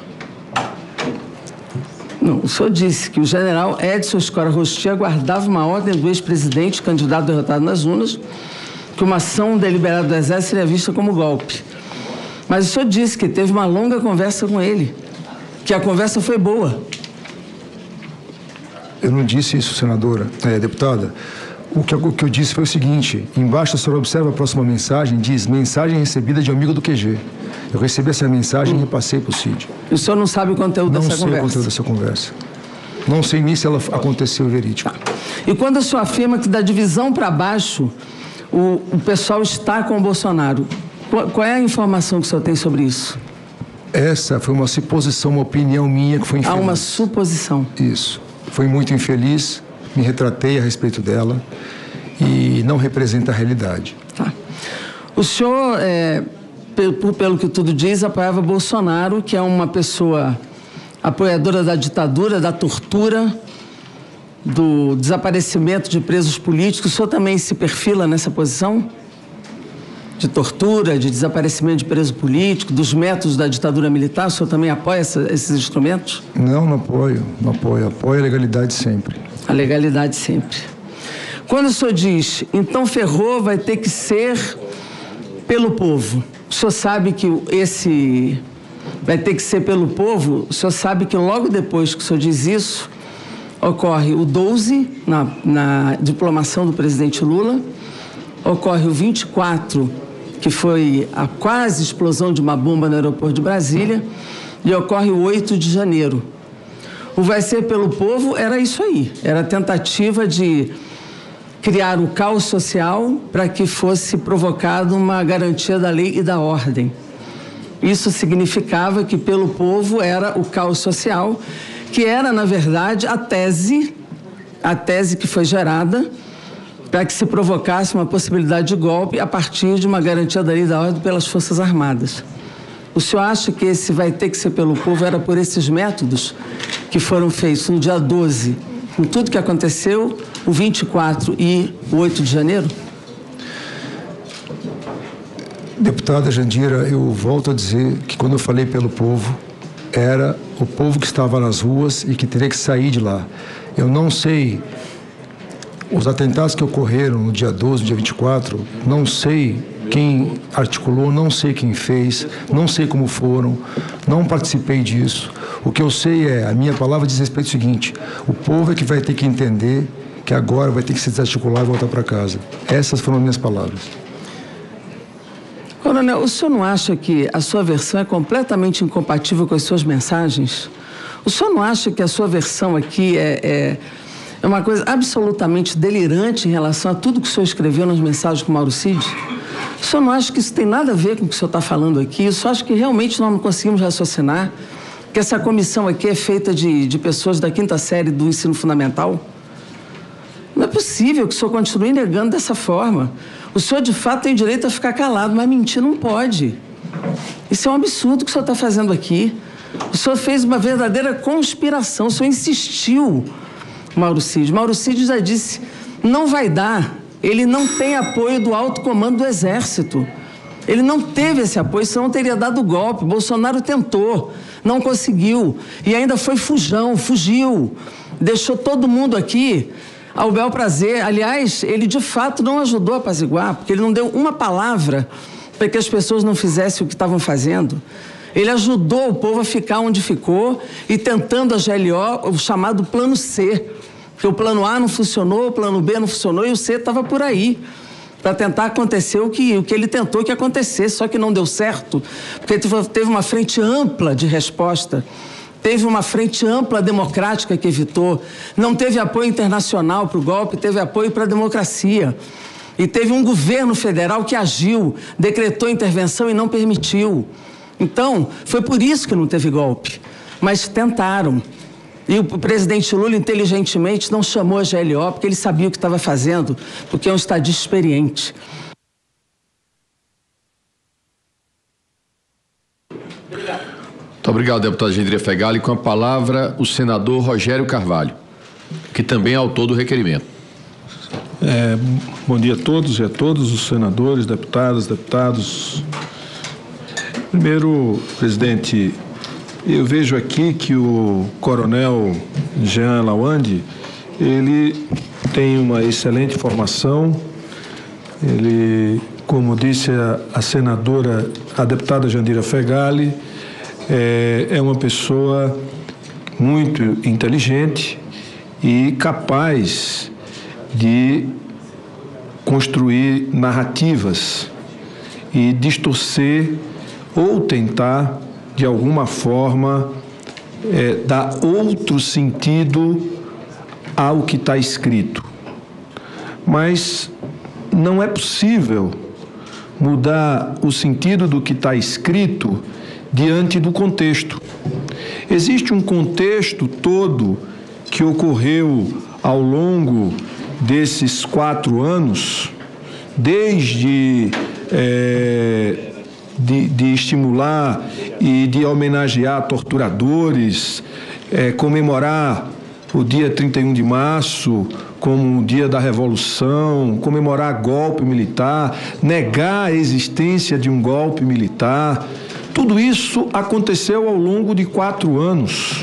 Não, o senhor disse que o general Edson Escora Rosti aguardava uma ordem do ex-presidente, candidato derrotado nas urnas, que uma ação deliberada do Exército seria vista como golpe. Mas o senhor disse que teve uma longa conversa com ele, que a conversa foi boa. Eu não disse isso, senadora, é, deputada. O que, eu, o que eu disse foi o seguinte: embaixo a senhora observa a próxima mensagem, diz mensagem recebida de um amigo do Q G. Eu recebi essa mensagem hum. e repassei para o Cid. E o senhor não sabe o conteúdo não dessa conversa? Não sei o conteúdo dessa conversa. Não sei nem se ela aconteceu verídico. Tá. E quando o senhor afirma que da divisão para baixo o, o pessoal está com o Bolsonaro, qual, qual é a informação que o senhor tem sobre isso? Essa foi uma suposição, uma opinião minha que foi infeliz. Há uma suposição. Isso. Foi muito infeliz, me retratei a respeito dela e não representa a realidade. Tá. O senhor, é, pelo, pelo que tudo diz, apoiava Bolsonaro, que é uma pessoa apoiadora da ditadura, da tortura, do desaparecimento de presos políticos. O senhor também se perfila nessa posição? De tortura, de desaparecimento de preso político, dos métodos da ditadura militar, o senhor também apoia essa, esses instrumentos? Não, não apoio, não apoio. Apoio a legalidade sempre. A legalidade sempre. Quando o senhor diz, então ferrou, vai ter que ser pelo povo. O senhor sabe que esse vai ter que ser pelo povo, o senhor sabe que logo depois que o senhor diz isso, ocorre o doze, na, na diplomação do presidente Lula, ocorre o vinte e quatro, que foi a quase explosão de uma bomba no aeroporto de Brasília, e ocorre o oito de janeiro. O vai ser pelo povo era isso aí, era a tentativa de criar o caos social para que fosse provocada uma garantia da lei e da ordem. Isso significava que pelo povo era o caos social, que era, na verdade, a tese, a tese que foi gerada para que se provocasse uma possibilidade de golpe a partir de uma garantia da lei e da ordem pelas Forças Armadas. O senhor acha que esse vai ter que ser pelo povo era por esses métodos que foram feitos no dia doze, com tudo que aconteceu, o vinte e quatro e o oito de janeiro? Deputada Jandira, eu volto a dizer que quando eu falei pelo povo, era o povo que estava nas ruas e que teria que sair de lá. Eu não sei, os atentados que ocorreram no dia doze, no dia vinte e quatro, não sei quem articulou, não sei quem fez, não sei como foram, não participei disso. O que eu sei é, a minha palavra diz respeito ao seguinte: o povo é que vai ter que entender que agora vai ter que se desarticular e voltar para casa. Essas foram as minhas palavras. Coronel, o senhor não acha que a sua versão é completamente incompatível com as suas mensagens? O senhor não acha que a sua versão aqui é, é, é uma coisa absolutamente delirante em relação a tudo que o senhor escreveu nas mensagens com o Mauro Cid? O senhor não acha que isso tem nada a ver com o que o senhor está falando aqui? O senhor acha que realmente nós não conseguimos raciocinar? Que essa comissão aqui é feita de, de pessoas da quinta série do ensino fundamental? Não é possível que o senhor continue negando dessa forma. O senhor, de fato, tem direito a ficar calado, mas mentir não pode. Isso é um absurdo que o senhor está fazendo aqui. O senhor fez uma verdadeira conspiração. O senhor insistiu, Mauro Cid. Mauro Cid já disse, não vai dar. Ele não tem apoio do alto comando do Exército. Ele não teve esse apoio, senão teria dado golpe. Bolsonaro tentou, não conseguiu. E ainda foi fujão, fugiu. Deixou todo mundo aqui ao bel prazer. Aliás, ele de fato não ajudou a apaziguar, porque ele não deu uma palavra para que as pessoas não fizessem o que estavam fazendo. Ele ajudou o povo a ficar onde ficou e tentando a G L O, o chamado plano C, porque o plano A não funcionou, o plano B não funcionou e o C estava por aí, para tentar acontecer o que, o que ele tentou que acontecesse, só que não deu certo, porque teve uma frente ampla de resposta. Teve uma frente ampla democrática que evitou, não teve apoio internacional para o golpe, teve apoio para a democracia. E teve um governo federal que agiu, decretou intervenção e não permitiu. Então, foi por isso que não teve golpe. Mas tentaram. E o presidente Lula, inteligentemente, não chamou a G L O, porque ele sabia o que estava fazendo, porque é um estadista experiente. Muito obrigado, deputada Jandira Fegali. Com a palavra, o senador Rogério Carvalho, que também é autor do requerimento. É, bom dia a todos e a todos os senadores, deputadas, deputados. Primeiro, presidente, eu vejo aqui que o coronel Jean Lawande, ele tem uma excelente formação. Ele, como disse a, a senadora, a deputada Jandira Fegali, é, é uma pessoa muito inteligente e capaz de construir narrativas e distorcer ou tentar, de alguma forma, é, dar outro sentido ao que está escrito. Mas não é possível mudar o sentido do que está escrito diante do contexto. Existe um contexto todo que ocorreu ao longo desses quatro anos, desde é, de, de estimular e de homenagear torturadores, é, comemorar o dia trinta e um de março como o dia da Revolução, comemorar golpe militar, negar a existência de um golpe militar. Tudo isso aconteceu ao longo de quatro anos.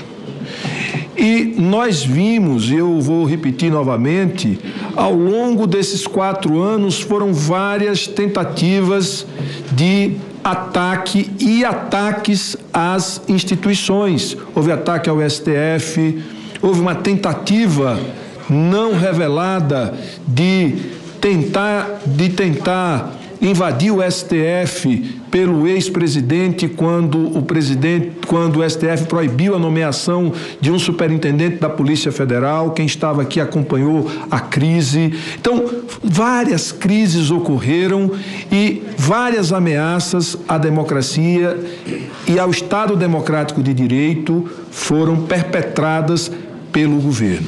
E nós vimos, e eu vou repetir novamente, ao longo desses quatro anos foram várias tentativas de ataque e ataques às instituições. Houve ataque ao S T F, houve uma tentativa não revelada de tentar, de tentar invadir o S T F pelo ex-presidente quando o presidente, quando o S T F proibiu a nomeação de um superintendente da Polícia Federal. Quem estava aqui acompanhou a crise. Então, várias crises ocorreram e várias ameaças à democracia e ao Estado Democrático de Direito foram perpetradas pelo governo.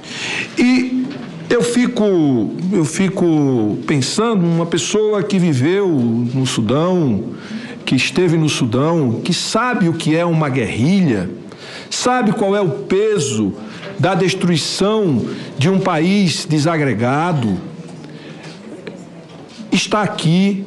E eu fico, eu fico pensando, uma pessoa que viveu no Sudão, que esteve no Sudão, que sabe o que é uma guerrilha, sabe qual é o peso da destruição de um país desagregado, está aqui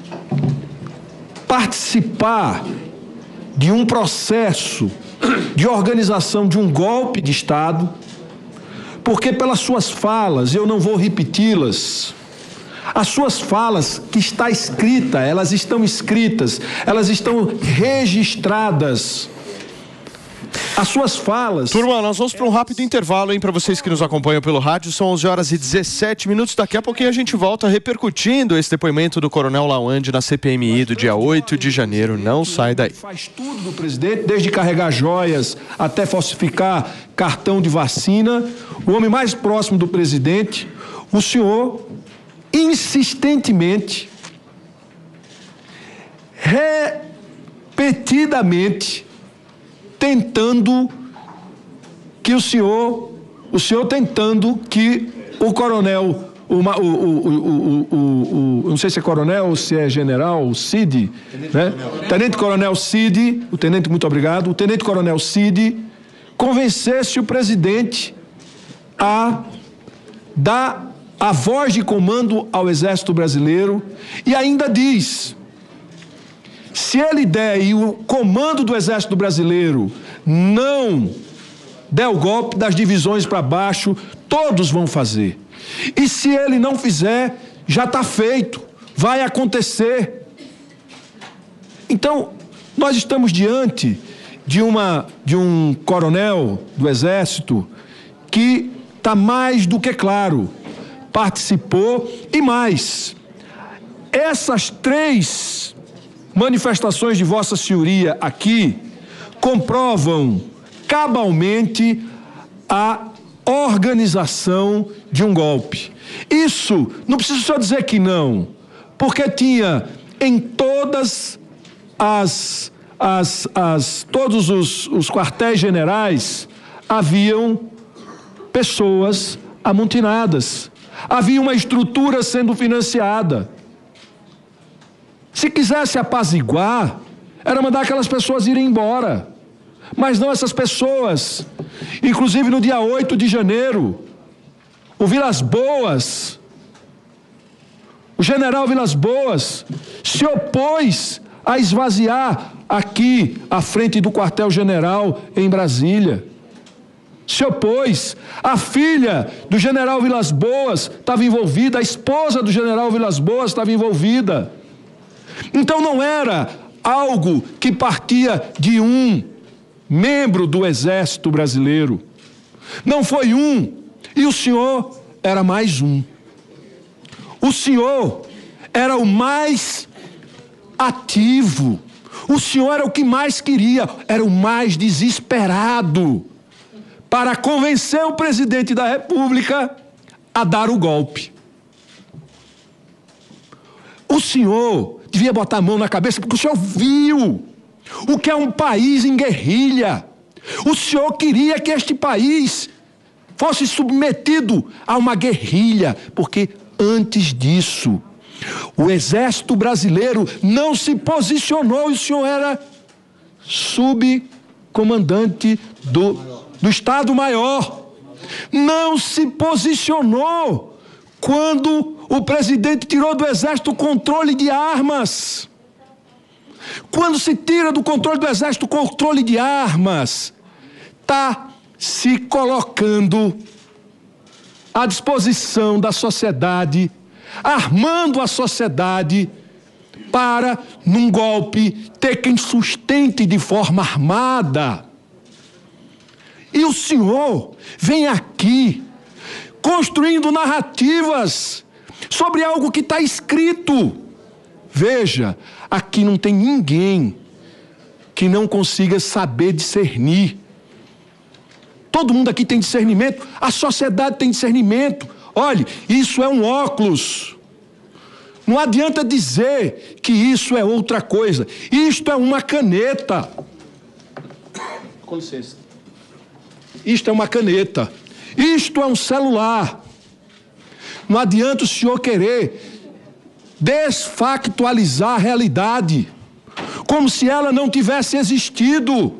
participar de um processo de organização de um golpe de Estado, porque pelas suas falas, eu não vou repeti-las, as suas falas que está escrita, elas estão escritas, elas estão registradas. As suas falas... Turma, nós vamos para um rápido intervalo, hein, para vocês que nos acompanham pelo rádio. São onze horas e dezessete minutos. Daqui a pouquinho a gente volta repercutindo esse depoimento do coronel Lawande na C P M I do dia oito de janeiro. Não sai daí. Faz tudo do presidente, desde carregar joias até falsificar cartão de vacina. O homem mais próximo do presidente, o senhor, insistentemente, repetidamente, tentando que o senhor, o senhor tentando que o coronel, o, o, o, o, o, o não sei se é coronel ou se é general, o Cid, né? Tenente Coronel Cid, o tenente, muito obrigado, o Tenente Coronel Cid convencesse o presidente a dar a voz de comando ao Exército Brasileiro e ainda diz: se ele der e o comando do Exército Brasileiro não der o golpe das divisões para baixo, todos vão fazer. E se ele não fizer, já está feito, vai acontecer. Então, nós estamos diante de, uma, de um coronel do Exército que está mais do que claro, participou e mais. Essas três manifestações de Vossa Senhoria aqui comprovam cabalmente a organização de um golpe. Isso, não preciso só dizer que não, porque tinha em todas as, as, as todos os, os quartéis generais, haviam pessoas amotinadas, havia uma estrutura sendo financiada. Se quisesse apaziguar, era mandar aquelas pessoas irem embora. Mas não essas pessoas. Inclusive no dia oito de janeiro, o Vilas Boas, o general Vilas Boas, se opôs a esvaziar aqui a frente do quartel-general em Brasília. Se opôs. A filha do general Vilas Boas estava envolvida, a esposa do general Vilas Boas estava envolvida. Então não era algo que partia de um membro do Exército Brasileiro. Não foi um, e o senhor era mais um. O senhor era o mais ativo. O senhor era o que mais queria, era o mais desesperado para convencer o presidente da República a dar o golpe. O senhor devia botar a mão na cabeça, porque o senhor viu o que é um país em guerrilha. O senhor queria que este país fosse submetido a uma guerrilha, porque antes disso, o Exército Brasileiro não se posicionou e o senhor era subcomandante do, do Estado-Maior. Não se posicionou quando o presidente tirou do Exército o controle de armas. Quando se tira do controle do Exército o controle de armas, está se colocando à disposição da sociedade, armando a sociedade para, num golpe, ter quem sustente de forma armada. E o senhor vem aqui construindo narrativas sobre algo que está escrito. Veja, aqui não tem ninguém que não consiga saber discernir. Todo mundo aqui tem discernimento, a sociedade tem discernimento. Olhe, isso é um óculos. Não adianta dizer que isso é outra coisa. Isto é uma caneta. Com licença. Isto é uma caneta. Isto é um celular. Não adianta o senhor querer desfactualizar a realidade, como se ela não tivesse existido.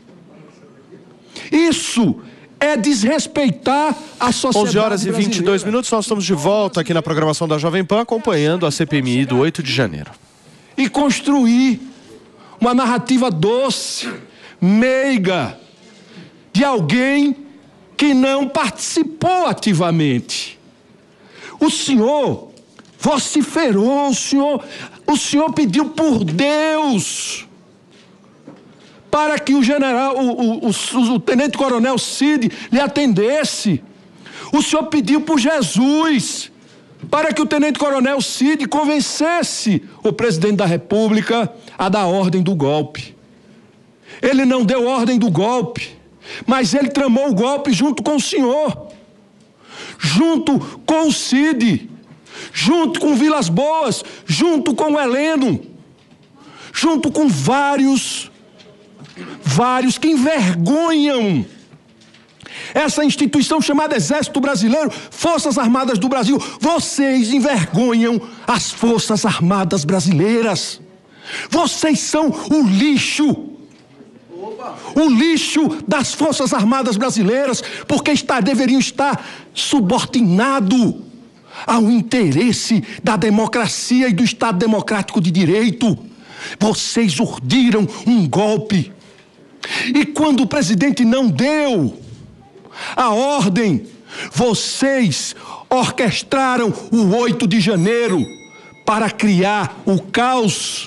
Isso é desrespeitar a sociedade onze horas e vinte e dois minutos, nós estamos de volta aqui na programação da Jovem Pan, acompanhando a C P M I do oito de janeiro. E construir uma narrativa doce, meiga, de alguém que não participou ativamente. O senhor vociferou, o senhor, o senhor pediu por Deus para que o general, o, o, o, o tenente-coronel Cid lhe atendesse. O senhor pediu por Jesus para que o tenente-coronel Cid convencesse o presidente da República a dar ordem do golpe. Ele não deu ordem do golpe, mas ele tramou o golpe junto com o senhor, junto com o Cid, junto com Vilas Boas, junto com o Heleno, junto com vários Vários que envergonham essa instituição chamada Exército Brasileiro, Forças Armadas do Brasil. Vocês envergonham as Forças Armadas Brasileiras. Vocês são o lixo. O lixo das Forças Armadas Brasileiras, porque está, deveriam estar subordinado ao interesse da democracia e do Estado Democrático de Direito. Vocês urdiram um golpe. E quando o presidente não deu a ordem, vocês orquestraram o oito de janeiro para criar o caos.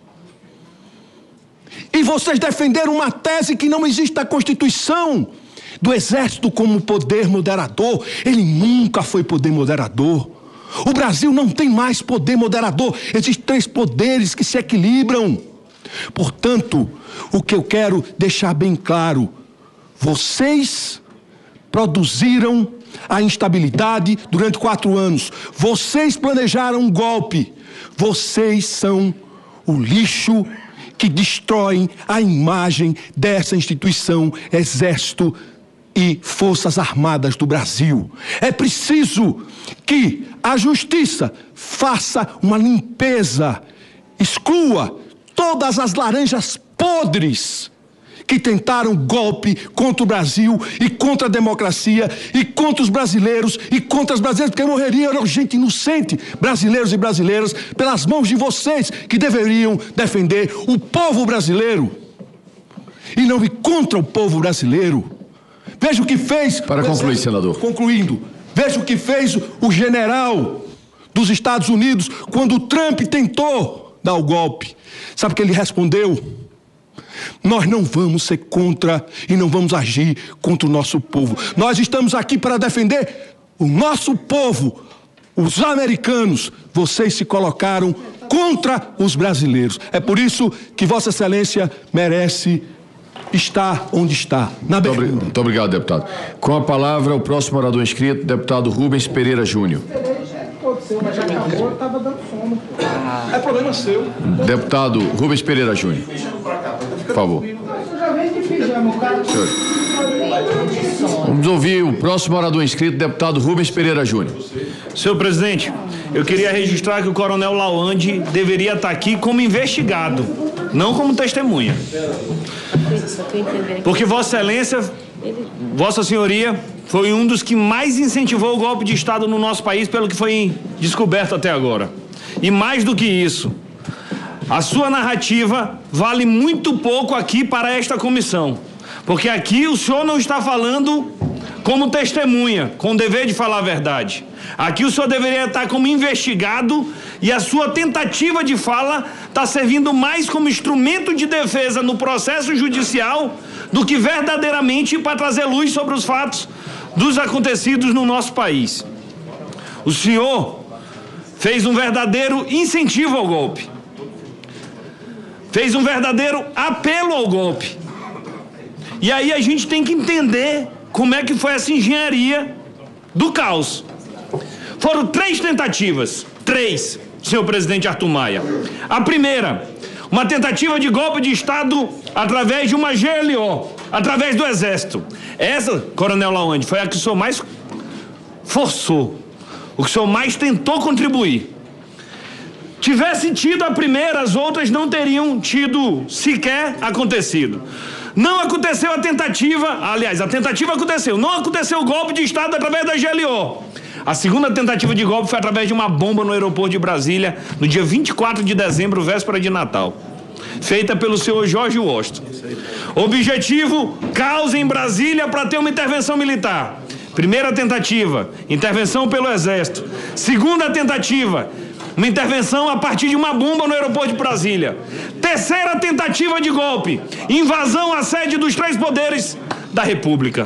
E vocês defenderam uma tese que não existe na Constituição do Exército como poder moderador. Ele nunca foi poder moderador. O Brasil não tem mais poder moderador. Existem três poderes que se equilibram. Portanto, o que eu quero deixar bem claro: vocês produziram a instabilidade durante quatro anos. Vocês planejaram um golpe. Vocês são o lixo que destroem a imagem dessa instituição, Exército e Forças Armadas do Brasil. É preciso que a Justiça faça uma limpeza, exclua todas as laranjas podres que tentaram golpe contra o Brasil e contra a democracia e contra os brasileiros e contra as brasileiras, porque morreria gente inocente, brasileiros e brasileiras, pelas mãos de vocês que deveriam defender o povo brasileiro e não ir contra o povo brasileiro. Veja o que fez... Para concluir, senador. Concluindo, veja o que fez o general dos Estados Unidos quando o Trump tentou dar o golpe. Sabe o que ele respondeu? Nós não vamos ser contra e não vamos agir contra o nosso povo. Nós estamos aqui para defender o nosso povo, os americanos. Vocês se colocaram contra os brasileiros. É por isso que Vossa Excelência merece estar onde está, na bermuda. Muito obrigado, deputado. Com a palavra, o próximo orador inscrito, deputado Rubens Pereira Júnior. Mas já acabou, eu tava dando sono. É problema seu. Deputado Rubens Pereira Júnior. Por favor. Eu já venho de pijama, o cara... Vamos ouvir o próximo orador inscrito, deputado Rubens Pereira Júnior. Senhor presidente, eu queria registrar que o coronel Lawande deveria estar aqui como investigado, não como testemunha. Porque Vossa Excelência, Vossa Senhoria, foi um dos que mais incentivou o golpe de Estado no nosso país, pelo que foi descoberto até agora. E mais do que isso, a sua narrativa vale muito pouco aqui para esta comissão. Porque aqui o senhor não está falando como testemunha, com o dever de falar a verdade. Aqui o senhor deveria estar como investigado e a sua tentativa de fala está servindo mais como instrumento de defesa no processo judicial do que verdadeiramente para trazer luz sobre os fatos dos acontecidos no nosso país. O senhor fez um verdadeiro incentivo ao golpe. Fez um verdadeiro apelo ao golpe. E aí a gente tem que entender como é que foi essa engenharia do caos. Foram três tentativas. Três, senhor presidente Arthur Maia. A primeira, uma tentativa de golpe de Estado através de uma G L O, através do Exército. Essa, coronel Lawande, foi a que o senhor mais forçou, o que o senhor mais tentou contribuir. Tivesse tido a primeira, as outras não teriam tido sequer acontecido. Não aconteceu a tentativa, aliás, a tentativa aconteceu, não aconteceu o golpe de Estado através da G L O. A segunda tentativa de golpe foi através de uma bomba no aeroporto de Brasília, no dia vinte e quatro de dezembro, véspera de Natal, feita pelo senhor George Washington. Objetivo, caos em Brasília para ter uma intervenção militar. Primeira tentativa, intervenção pelo Exército. Segunda tentativa, uma intervenção a partir de uma bomba no aeroporto de Brasília. Terceira tentativa de golpe, invasão à sede dos três poderes da República.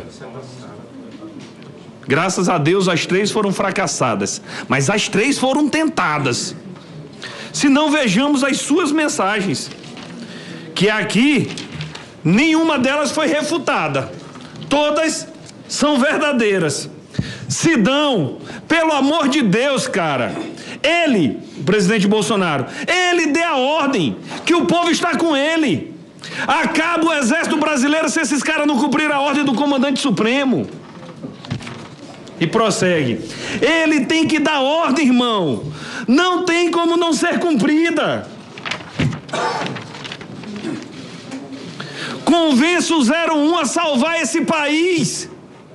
Graças a Deus as três foram fracassadas, mas as três foram tentadas. Se não, vejamos as suas mensagens, que aqui nenhuma delas foi refutada. Todas são verdadeiras. Sidão, pelo amor de Deus, cara, ele, o presidente Bolsonaro, ele dê a ordem que o povo está com ele. Acaba o Exército Brasileiro se esses caras não cumprirem a ordem do Comandante Supremo. E prossegue. Ele tem que dar ordem, irmão. Não tem como não ser cumprida. Convença o zero um a salvar esse país.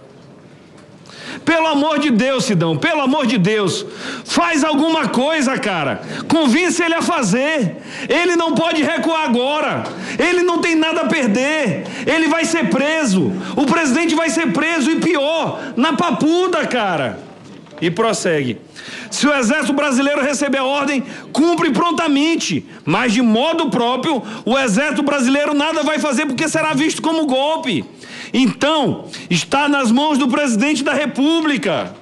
Pelo amor de Deus, Sidão, pelo amor de Deus, faz alguma coisa, cara. Convence ele a fazer. Ele não pode recuar agora. Ele não tem nada a perder. Ele vai ser preso. O presidente vai ser preso e pior, na papuda, cara. E prossegue. Se o Exército Brasileiro receber a ordem, cumpre prontamente. Mas de modo próprio, o Exército Brasileiro nada vai fazer porque será visto como golpe. Então, está nas mãos do presidente da República.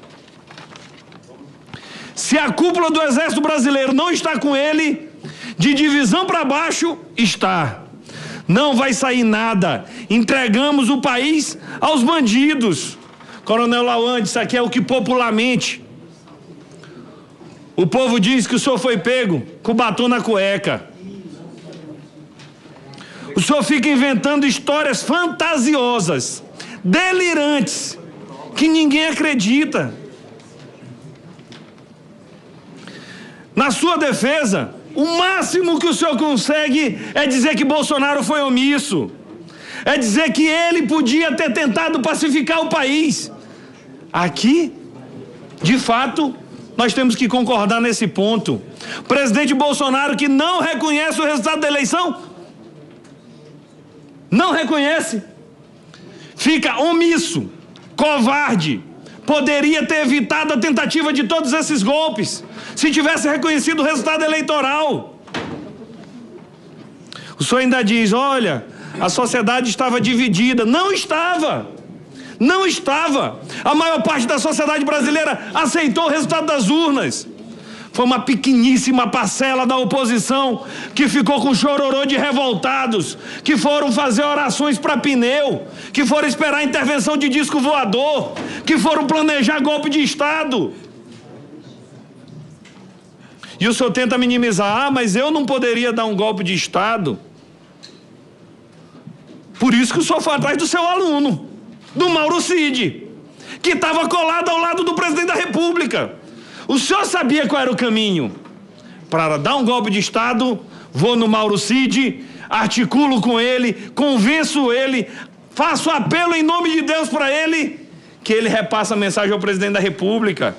Se a cúpula do Exército Brasileiro não está com ele, de divisão para baixo, está. Não vai sair nada. Entregamos o país aos bandidos. Coronel Lawande, isso aqui é o que popularmente o povo diz que o senhor foi pego com o batom na cueca. O senhor fica inventando histórias fantasiosas, delirantes, que ninguém acredita. Na sua defesa, O máximo que o senhor consegue é dizer que Bolsonaro foi omisso. É dizer que ele podia ter tentado pacificar o país. Aqui, de fato, nós temos que concordar nesse ponto. O presidente Bolsonaro, que não reconhece o resultado da eleição, não reconhece, fica omisso, covarde, poderia ter evitado a tentativa de todos esses golpes, se tivesse reconhecido o resultado eleitoral. O senhor ainda diz, olha, a sociedade estava dividida. Não estava. Não estava. A maior parte da sociedade brasileira aceitou o resultado das urnas. Foi uma pequeníssima parcela da oposição que ficou com chororô de revoltados, que foram fazer orações para pneu, que foram esperar a intervenção de disco voador, que foram planejar golpe de Estado. E o senhor tenta minimizar, ah, mas eu não poderia dar um golpe de Estado. Por isso que o senhor foi atrás do seu aluno, do Mauro Cid, que estava colado ao lado do presidente da República. O senhor sabia qual era o caminho? Para dar um golpe de Estado, vou no Mauro Cid, articulo com ele, convenço ele, faço apelo em nome de Deus para ele, que ele repassa a mensagem ao presidente da República.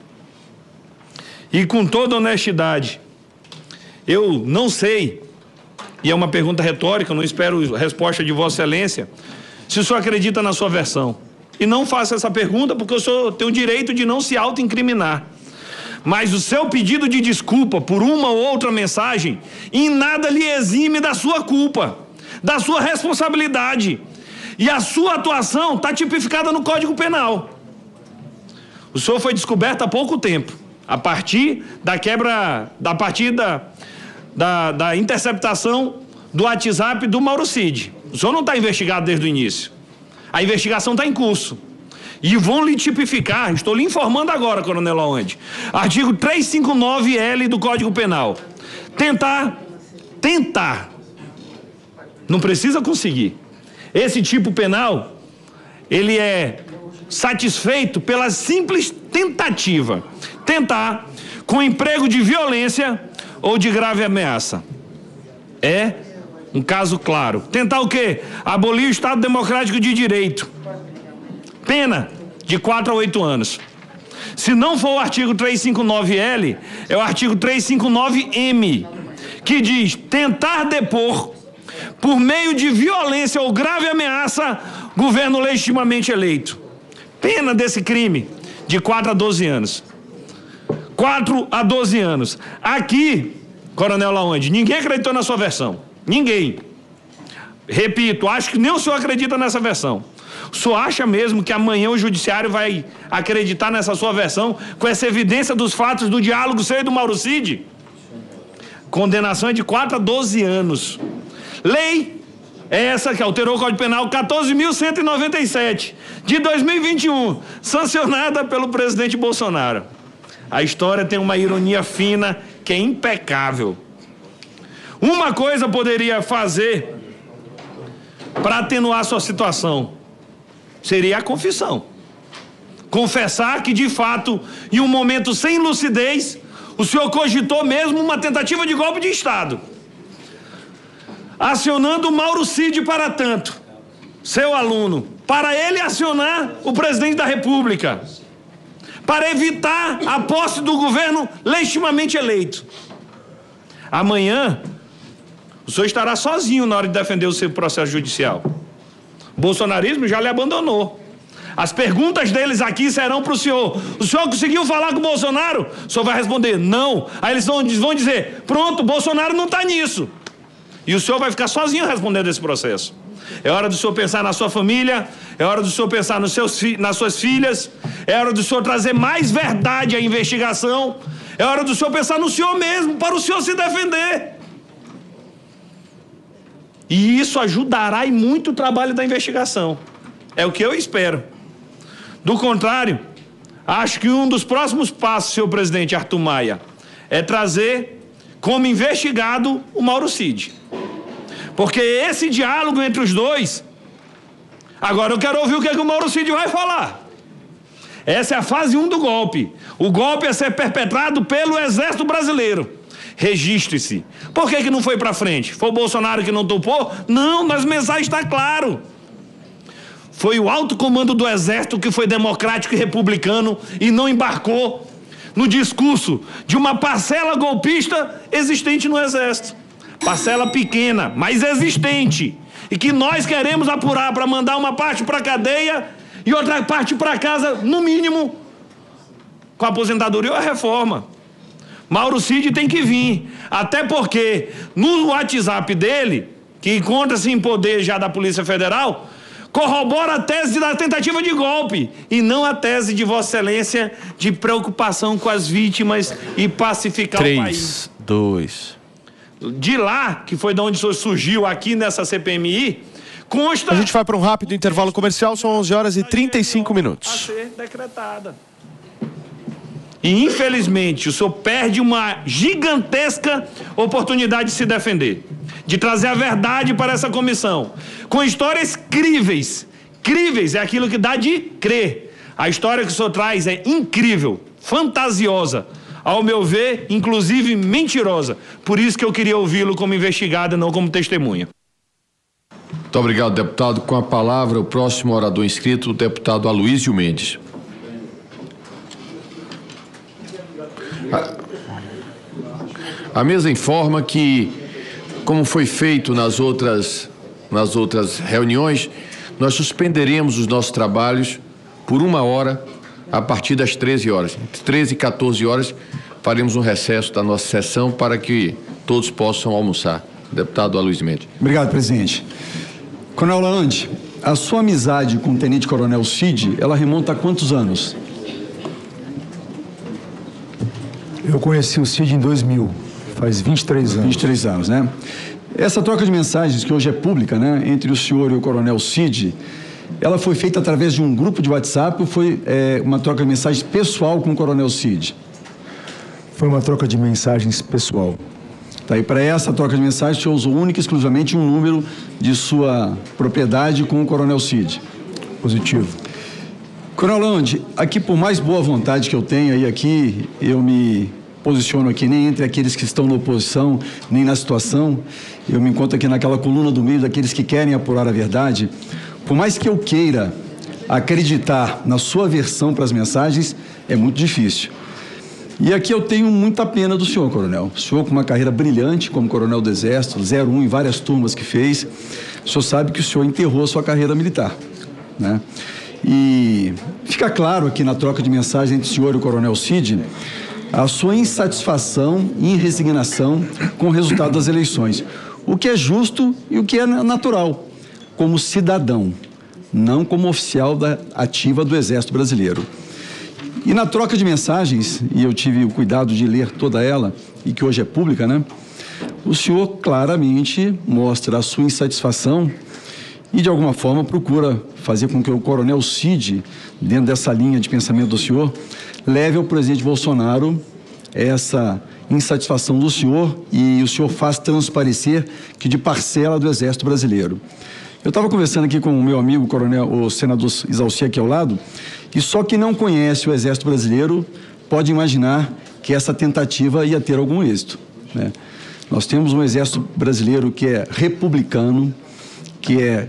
E com toda honestidade, eu não sei, e é uma pergunta retórica, não espero resposta de Vossa Excelência, se o senhor acredita na sua versão. E não faça essa pergunta porque o senhor tem o direito de não se auto-incriminar. Mas o seu pedido de desculpa por uma ou outra mensagem em nada lhe exime da sua culpa, da sua responsabilidade. E a sua atuação está tipificada no Código Penal. O senhor foi descoberto há pouco tempo, a partir da quebra, da partir da, da, da interceptação do WhatsApp do Mauro Cid. O senhor não está investigado desde o início. A investigação está em curso. E vão lhe tipificar, estou lhe informando agora, Coronel Lawande, artigo trezentos e cinquenta e nove L do Código Penal. Tentar, tentar, não precisa conseguir. Esse tipo penal, ele é satisfeito pela simples tentativa. Tentar, com emprego de violência ou de grave ameaça. É um caso claro. Tentar o quê? Abolir o Estado Democrático de Direito. Pena de quatro a oito anos. Se não for o artigo trezentos e cinquenta e nove L, é o artigo trezentos e cinquenta e nove M, que diz tentar depor, por meio de violência ou grave ameaça, governo legitimamente eleito. Pena desse crime de quatro a doze anos. quatro a doze anos. Aqui, Coronel Lawande, ninguém acreditou na sua versão. Ninguém. Repito, acho que nem o senhor acredita nessa versão. O senhor acha mesmo que amanhã o judiciário vai acreditar nessa sua versão, com essa evidência dos fatos do diálogo seu e do Mauro Cid? Condenação é de quatro a doze anos. Lei é essa que alterou o Código Penal quatorze mil cento e noventa e sete, de dois mil e vinte e um, sancionada pelo presidente Bolsonaro. A história tem uma ironia fina que é impecável. Uma coisa poderia fazer para atenuar sua situação, seria a confissão. Confessar que, de fato, em um momento sem lucidez, o senhor cogitou mesmo uma tentativa de golpe de Estado, acionando o Mauro Cid para tanto, seu aluno, para ele acionar o presidente da República, para evitar a posse do governo legitimamente eleito. Amanhã, o senhor estará sozinho na hora de defender o seu processo judicial. O bolsonarismo já lhe abandonou. As perguntas deles aqui serão para o senhor. O senhor conseguiu falar com o Bolsonaro? O senhor vai responder, não. Aí eles vão, vão dizer, pronto, o Bolsonaro não está nisso. E o senhor vai ficar sozinho respondendo esse processo. É hora do senhor pensar na sua família, é hora do senhor pensar nos seus, nas suas filhas, é hora do senhor trazer mais verdade à investigação, é hora do senhor pensar no senhor mesmo, para o senhor se defender. E isso ajudará e muito o trabalho da investigação. É o que eu espero. Do contrário, acho que um dos próximos passos, senhor presidente Arthur Maia, é trazer como investigado o Mauro Cid. Porque esse diálogo entre os dois... Agora eu quero ouvir o que, é que o Mauro Cid vai falar. Essa é a fase um do golpe. O golpe é ser perpetrado pelo Exército Brasileiro, registre-se. Por que que não foi para frente? Foi o Bolsonaro que não topou? Não, nas mensagens está claro. Foi o alto comando do Exército que foi democrático e republicano e não embarcou no discurso de uma parcela golpista existente no Exército. Parcela pequena, mas existente. E que nós queremos apurar para mandar uma parte para a cadeia e outra parte para casa, no mínimo, com a aposentadoria ou a reforma. Mauro Cid tem que vir. Até porque no WhatsApp dele, que encontra-se em poder já da Polícia Federal, corrobora a tese da tentativa de golpe e não a tese de Vossa Excelência de preocupação com as vítimas e pacificar Três, o país. dois. De lá, que foi de onde surgiu aqui nessa C P M I, consta... A gente vai para um rápido intervalo comercial, são onze horas e trinta e cinco a minutos. ser decretada. E, infelizmente, o senhor perde uma gigantesca oportunidade de se defender, de trazer a verdade para essa comissão, com histórias críveis. Críveis é aquilo que dá de crer. A história que o senhor traz é incrível, fantasiosa, ao meu ver, inclusive mentirosa. Por isso que eu queria ouvi-lo como investigado e não como testemunha. Muito obrigado, deputado. Com a palavra, o próximo orador inscrito, o deputado Aloysio Mendes. A, a mesa informa que, como foi feito nas outras, nas outras reuniões, nós suspenderemos os nossos trabalhos por uma hora a partir das treze horas. Entre treze e quatorze horas, faremos um recesso da nossa sessão para que todos possam almoçar. Deputado Aloysio Mendes. Obrigado, presidente. Coronel Lalande, a sua amizade com o Tenente Coronel Cid, ela remonta a quantos anos? Eu conheci o Cid em dois mil, faz vinte e três anos. vinte e três anos, né? Essa troca de mensagens, que hoje é pública, né, entre o senhor e o Coronel Cid, ela foi feita através de um grupo de WhatsApp ou foi é, uma troca de mensagens pessoal com o Coronel Cid? Foi uma troca de mensagens pessoal. Tá, e para essa troca de mensagens, o senhor usou única e exclusivamente um número de sua propriedade com o Coronel Cid? Positivo. Coronel Lalande, aqui por mais boa vontade que eu tenha, e aqui eu me posiciono aqui nem entre aqueles que estão na oposição, nem na situação, eu me encontro aqui naquela coluna do meio daqueles que querem apurar a verdade. Por mais que eu queira acreditar na sua versão para as mensagens, é muito difícil. E aqui eu tenho muita pena do senhor, coronel. O senhor com uma carreira brilhante como coronel do Exército, zero um em várias turmas que fez, o senhor sabe que o senhor enterrou a sua carreira militar, né? E fica claro aqui na troca de mensagem entre o senhor e o coronel Cid a sua insatisfação e resignação com o resultado das eleições. O que é justo e o que é natural, como cidadão, não como oficial da ativa do Exército Brasileiro. E na troca de mensagens, e eu tive o cuidado de ler toda ela, e que hoje é pública, né? O senhor claramente mostra a sua insatisfação e, de alguma forma, procura fazer com que o coronel Cid, dentro dessa linha de pensamento do senhor, leve ao presidente Bolsonaro essa insatisfação do senhor e o senhor faz transparecer que de parcela do Exército Brasileiro. Eu estava conversando aqui com o meu amigo, o coronel, o senador Isalci, aqui ao lado, e só quem não conhece o Exército Brasileiro pode imaginar que essa tentativa ia ter algum êxito, né? Nós temos um Exército Brasileiro que é republicano, que é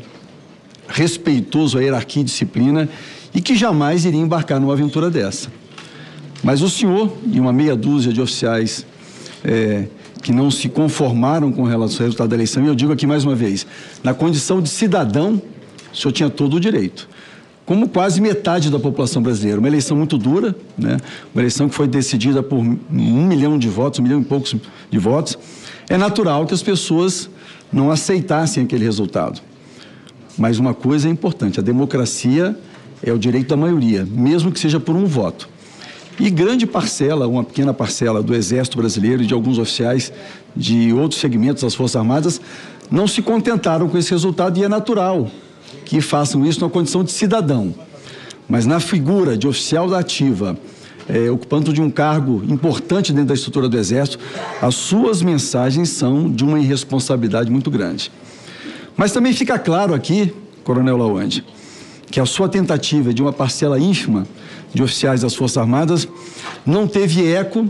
respeitoso à hierarquia e disciplina e que jamais iria embarcar numa aventura dessa. Mas o senhor e uma meia dúzia de oficiais é, que não se conformaram com relação ao resultado da eleição, e eu digo aqui mais uma vez, na condição de cidadão, o senhor tinha todo o direito. Como quase metade da população brasileira. Uma eleição muito dura, né? Uma eleição que foi decidida por um milhão de votos, um milhão e poucos de votos. É natural que as pessoas não aceitassem aquele resultado. Mas uma coisa é importante, a democracia é o direito da maioria, mesmo que seja por um voto. E grande parcela, uma pequena parcela do Exército Brasileiro e de alguns oficiais de outros segmentos das Forças Armadas não se contentaram com esse resultado e é natural que façam isso na condição de cidadão. Mas na figura de oficial da ativa, é, ocupando de um cargo importante dentro da estrutura do Exército, as suas mensagens são de uma irresponsabilidade muito grande. Mas também fica claro aqui, coronel Lalande, que a sua tentativa de uma parcela ínfima de oficiais das Forças Armadas não teve eco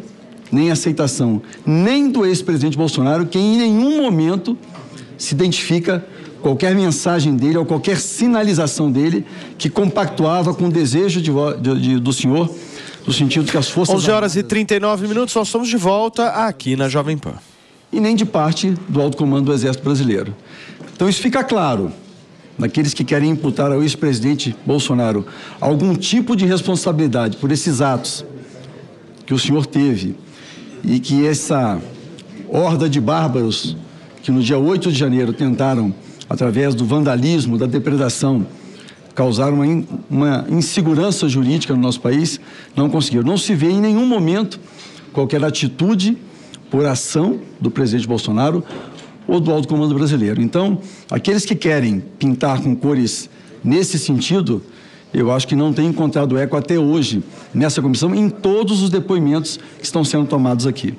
nem aceitação, nem do ex-presidente Bolsonaro, que em nenhum momento se identifica qualquer mensagem dele ou qualquer sinalização dele que compactuava com o desejo de, de, de, do senhor, no sentido que as forças... onze horas e trinta e nove minutos, nós estamos de volta aqui na Jovem Pan. E nem de parte do alto comando do Exército Brasileiro. Então isso fica claro, naqueles que querem imputar ao ex-presidente Bolsonaro algum tipo de responsabilidade por esses atos que o senhor teve e que essa horda de bárbaros que no dia oito de janeiro tentaram, através do vandalismo, da depredação, causar uma, in, uma insegurança jurídica no nosso país, não conseguiram. Não se vê em nenhum momento qualquer atitude por ação do presidente Bolsonaro ou do alto comando brasileiro. Então, aqueles que querem pintar com cores nesse sentido, eu acho que não tem encontrado eco até hoje nessa comissão, em todos os depoimentos que estão sendo tomados aqui.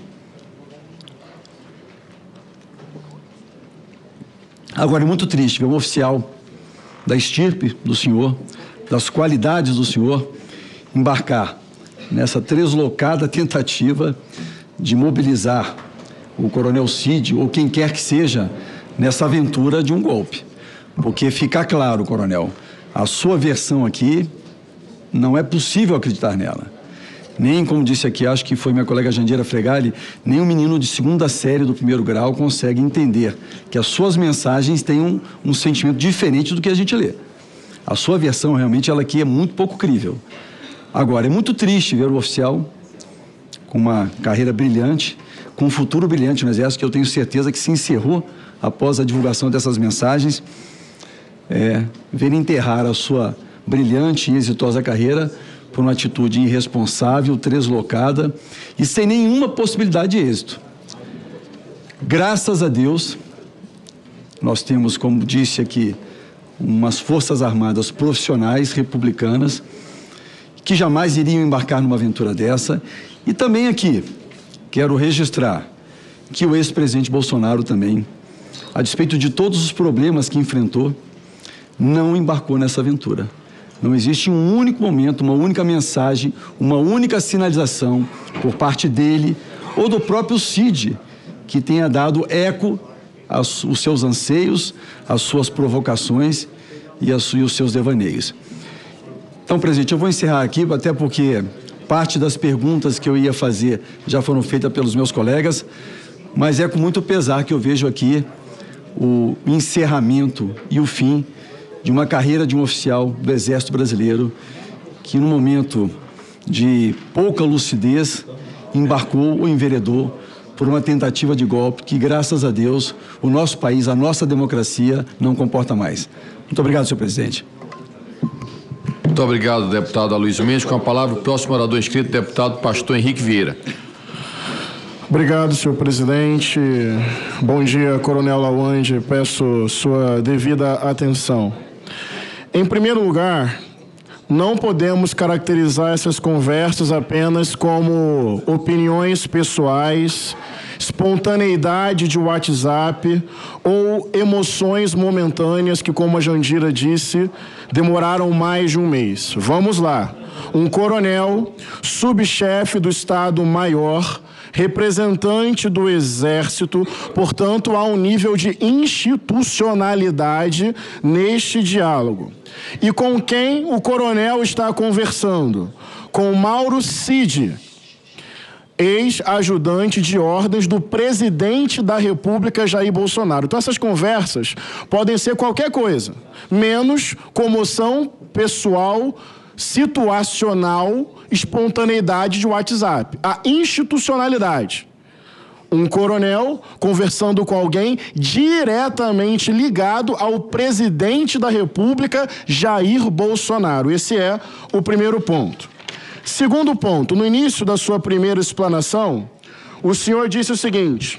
Agora, é muito triste ver um oficial da estirpe do senhor, das qualidades do senhor, embarcar nessa deslocada tentativa de mobilizar o coronel Cid ou quem quer que seja nessa aventura de um golpe. Porque fica claro, coronel, a sua versão aqui não é possível acreditar nela. Nem, como disse aqui, acho que foi minha colega Jandira Fregali, nem um menino de segunda série do primeiro grau consegue entender que as suas mensagens têm um, um sentimento diferente do que a gente lê. A sua versão, realmente, ela aqui é muito pouco crível. Agora, é muito triste ver o oficial com uma carreira brilhante, com um futuro brilhante no Exército, que eu tenho certeza que se encerrou após a divulgação dessas mensagens, é, ver enterrar a sua brilhante e exitosa carreira por uma atitude irresponsável, deslocada e sem nenhuma possibilidade de êxito. Graças a Deus, nós temos, como disse aqui, umas forças armadas profissionais, republicanas, que jamais iriam embarcar numa aventura dessa. E também aqui, quero registrar que o ex-presidente Bolsonaro também, a despeito de todos os problemas que enfrentou, não embarcou nessa aventura. Não existe um único momento, uma única mensagem, uma única sinalização por parte dele ou do próprio Cid que tenha dado eco aos, aos seus anseios, às suas provocações e, as, e os seus devaneios. Então, presidente, eu vou encerrar aqui, até porque parte das perguntas que eu ia fazer já foram feitas pelos meus colegas, mas é com muito pesar que eu vejo aqui o encerramento e o fim de uma carreira de um oficial do Exército Brasileiro que, num momento de pouca lucidez, embarcou ou enveredou por uma tentativa de golpe que, graças a Deus, o nosso país, a nossa democracia não comporta mais. Muito obrigado, senhor presidente. Muito obrigado, deputado Aloysio Mendes. Com a palavra, o próximo orador inscrito, deputado Pastor Henrique Vieira. Obrigado, senhor presidente. Bom dia, coronel Lawande. Peço sua devida atenção. Em primeiro lugar, não podemos caracterizar essas conversas apenas como opiniões pessoais, espontaneidade de WhatsApp ou emoções momentâneas que, como a Jandira disse, demoraram mais de um mês. Vamos lá. Um coronel, subchefe do Estado-Maior, representante do Exército, portanto, há um nível de institucionalidade neste diálogo. E com quem o coronel está conversando? Com Mauro Cid, ex-ajudante de ordens do presidente da República, Jair Bolsonaro. Então, essas conversas podem ser qualquer coisa, menos comoção pessoal, situacional, espontaneidade de WhatsApp. A institucionalidade. Um coronel conversando com alguém diretamente ligado ao presidente da República, Jair Bolsonaro. Esse é o primeiro ponto. Segundo ponto, no início da sua primeira explanação, o senhor disse o seguinte: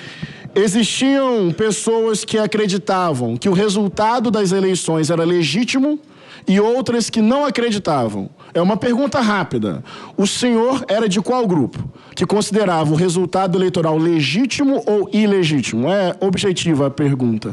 existiam pessoas que acreditavam que o resultado das eleições era legítimo e outras que não acreditavam. É uma pergunta rápida. O senhor era de qual grupo? Que considerava o resultado eleitoral legítimo ou ilegítimo? É objetiva a pergunta.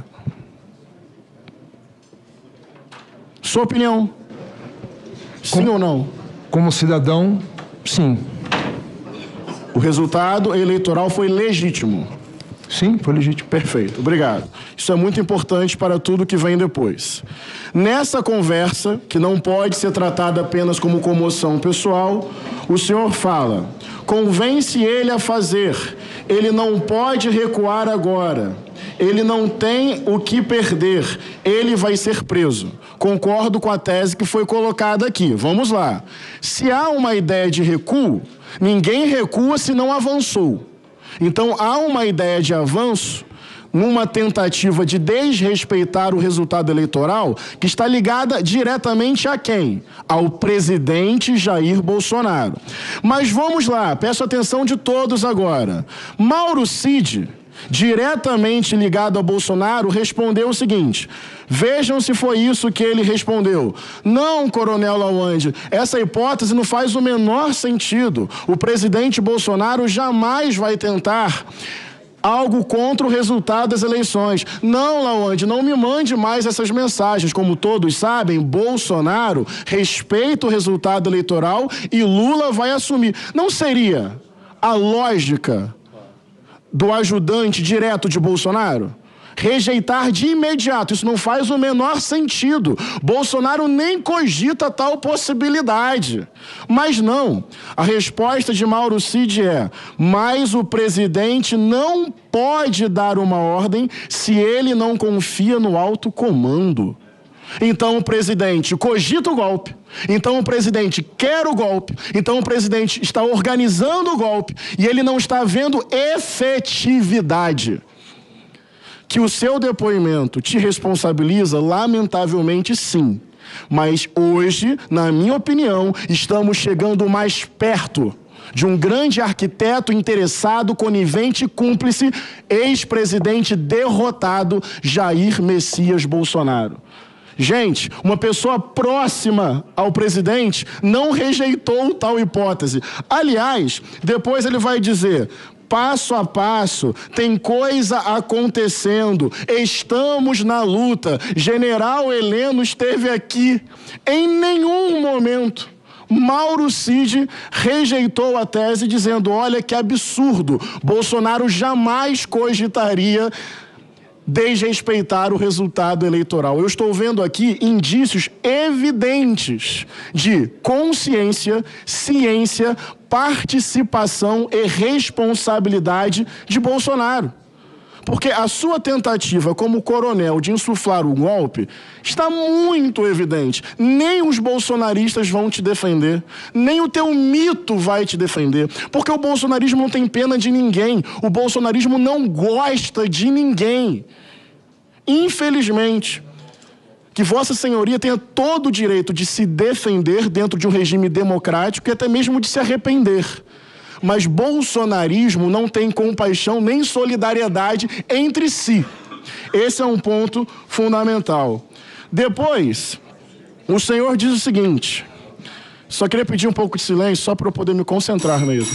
Sua opinião? Sim como, ou não? Como cidadão, sim. O resultado eleitoral foi legítimo. Sim, foi legítimo. Perfeito, obrigado. Isso é muito importante para tudo que vem depois. Nessa conversa, que não pode ser tratada apenas como comoção pessoal, o senhor fala, convence ele a fazer, ele não pode recuar agora, ele não tem o que perder, ele vai ser preso. Concordo com a tese que foi colocada aqui. Vamos lá. Se há uma ideia de recuo, ninguém recua se não avançou. Então, há uma ideia de avanço numa tentativa de desrespeitar o resultado eleitoral que está ligada diretamente a quem? Ao presidente Jair Bolsonaro. Mas vamos lá, peço atenção de todos agora. Mauro Cid, diretamente ligado a Bolsonaro, respondeu o seguinte: vejam se foi isso que ele respondeu. Não, Coronel Lawande, essa hipótese não faz o menor sentido. O presidente Bolsonaro jamais vai tentar algo contra o resultado das eleições. Não, Lawande, não me mande mais essas mensagens. Como todos sabem, Bolsonaro respeita o resultado eleitoral e Lula vai assumir. Não seria a lógica do ajudante direto de Bolsonaro rejeitar de imediato? Isso não faz o menor sentido. Bolsonaro nem cogita tal possibilidade. Mas não. A resposta de Mauro Cid é: mas o presidente não pode dar uma ordem se ele não confia no alto comando. Então o presidente cogita o golpe, então o presidente quer o golpe, então o presidente está organizando o golpe e ele não está vendo efetividade. Que o seu depoimento te responsabiliza, lamentavelmente sim. Mas hoje, na minha opinião, estamos chegando mais perto de um grande arquiteto interessado, conivente e cúmplice, ex-presidente derrotado, Jair Messias Bolsonaro. Gente, uma pessoa próxima ao presidente não rejeitou tal hipótese. Aliás, depois ele vai dizer: passo a passo, tem coisa acontecendo, estamos na luta. General Heleno esteve aqui. Em nenhum momento Mauro Cid rejeitou a tese dizendo: olha que absurdo, Bolsonaro jamais cogitaria desrespeitar o resultado eleitoral. Eu estou vendo aqui indícios evidentes de consciência, ciência, participação e responsabilidade de Bolsonaro. Porque a sua tentativa como coronel de insuflar o golpe está muito evidente. Nem os bolsonaristas vão te defender, nem o teu mito vai te defender, porque o bolsonarismo não tem pena de ninguém, o bolsonarismo não gosta de ninguém. Infelizmente, que Vossa Senhoria tenha todo o direito de se defender dentro de um regime democrático e até mesmo de se arrepender. Mas bolsonarismo não tem compaixão nem solidariedade entre si. Esse é um ponto fundamental. Depois, o senhor diz o seguinte, só queria pedir um pouco de silêncio só para eu poder me concentrar mesmo.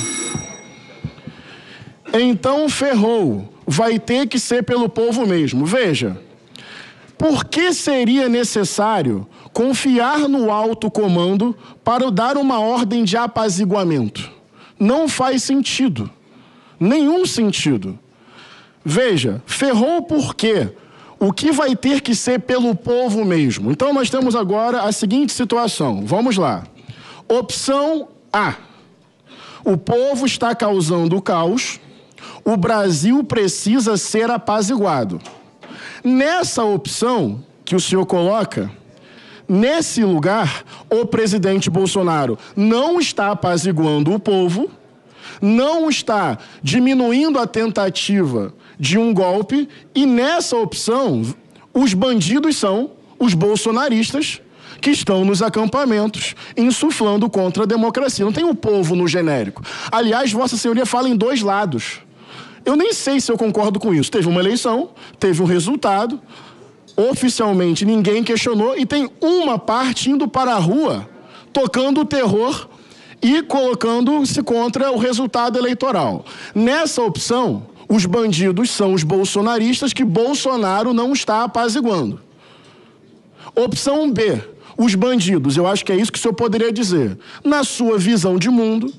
Então ferrou, vai ter que ser pelo povo mesmo. Veja, por que seria necessário confiar no alto comando para dar uma ordem de apaziguamento? Não faz sentido. Nenhum sentido. Veja, ferrou por quê? O que vai ter que ser pelo povo mesmo? Então nós temos agora a seguinte situação. Vamos lá. Opção A. O povo está causando caos. O Brasil precisa ser apaziguado. Nessa opção que o senhor coloca, nesse lugar, o presidente Bolsonaro não está apaziguando o povo, não está diminuindo a tentativa de um golpe, e nessa opção, os bandidos são os bolsonaristas que estão nos acampamentos insuflando contra a democracia. Não tem o povo no genérico. Aliás, Vossa Senhoria fala em dois lados. Eu nem sei se eu concordo com isso. Teve uma eleição, teve um resultado, oficialmente ninguém questionou, e tem uma parte indo para a rua, tocando o terror e colocando-se contra o resultado eleitoral. Nessa opção, os bandidos são os bolsonaristas que Bolsonaro não está apaziguando. Opção B, os bandidos, eu acho que é isso que o senhor poderia dizer. Na sua visão de mundo,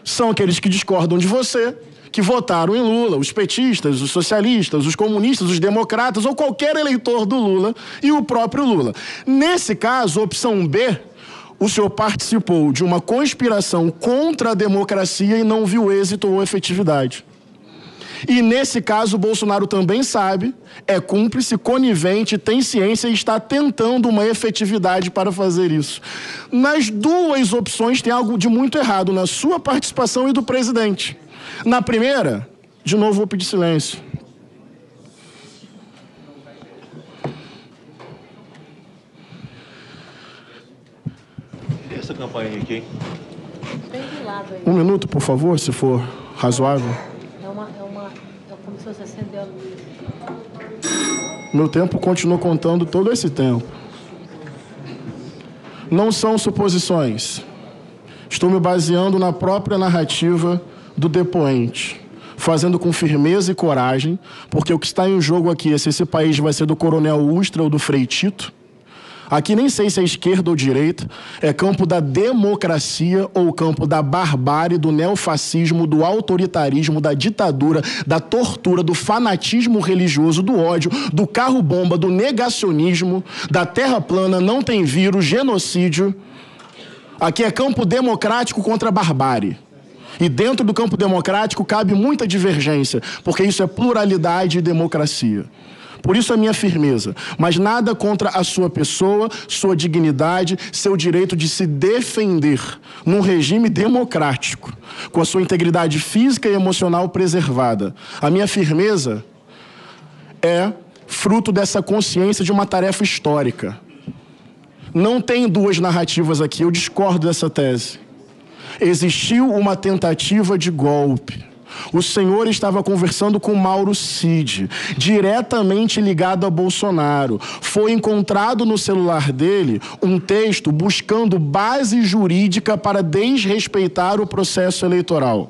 são aqueles que discordam de você, que votaram em Lula, os petistas, os socialistas, os comunistas, os democratas ou qualquer eleitor do Lula e o próprio Lula. Nesse caso, opção B, o senhor participou de uma conspiração contra a democracia e não viu êxito ou efetividade. E nesse caso, o Bolsonaro também sabe, é cúmplice, conivente, tem ciência e está tentando uma efetividade para fazer isso. Nas duas opções tem algo de muito errado na sua participação e do presidente. Na primeira, de novo vou pedir silêncio. Essa campainha aqui, hein? Um minuto, por favor, se for razoável. É uma, é uma, é como se você acendeu a luz. Meu tempo continua contando todo esse tempo. Não são suposições. Estou me baseando na própria narrativa do depoente, fazendo com firmeza e coragem, porque o que está em jogo aqui é se esse país vai ser do Coronel Ustra ou do Frei Tito. Aqui nem sei se é esquerda ou direita, é campo da democracia ou campo da barbárie, do neofascismo, do autoritarismo, da ditadura, da tortura, do fanatismo religioso, do ódio, do carro-bomba, do negacionismo, da terra plana, não tem vírus, genocídio. Aqui é campo democrático contra a barbárie. E dentro do campo democrático cabe muita divergência, porque isso é pluralidade e democracia. Por isso a minha firmeza, mas nada contra a sua pessoa, sua dignidade, seu direito de se defender num regime democrático, com a sua integridade física e emocional preservada. A minha firmeza é fruto dessa consciência de uma tarefa histórica. Não tem duas narrativas aqui, eu discordo dessa tese. Existiu uma tentativa de golpe. O senhor estava conversando com Mauro Cid, diretamente ligado a Bolsonaro. Foi encontrado no celular dele um texto buscando base jurídica para desrespeitar o processo eleitoral.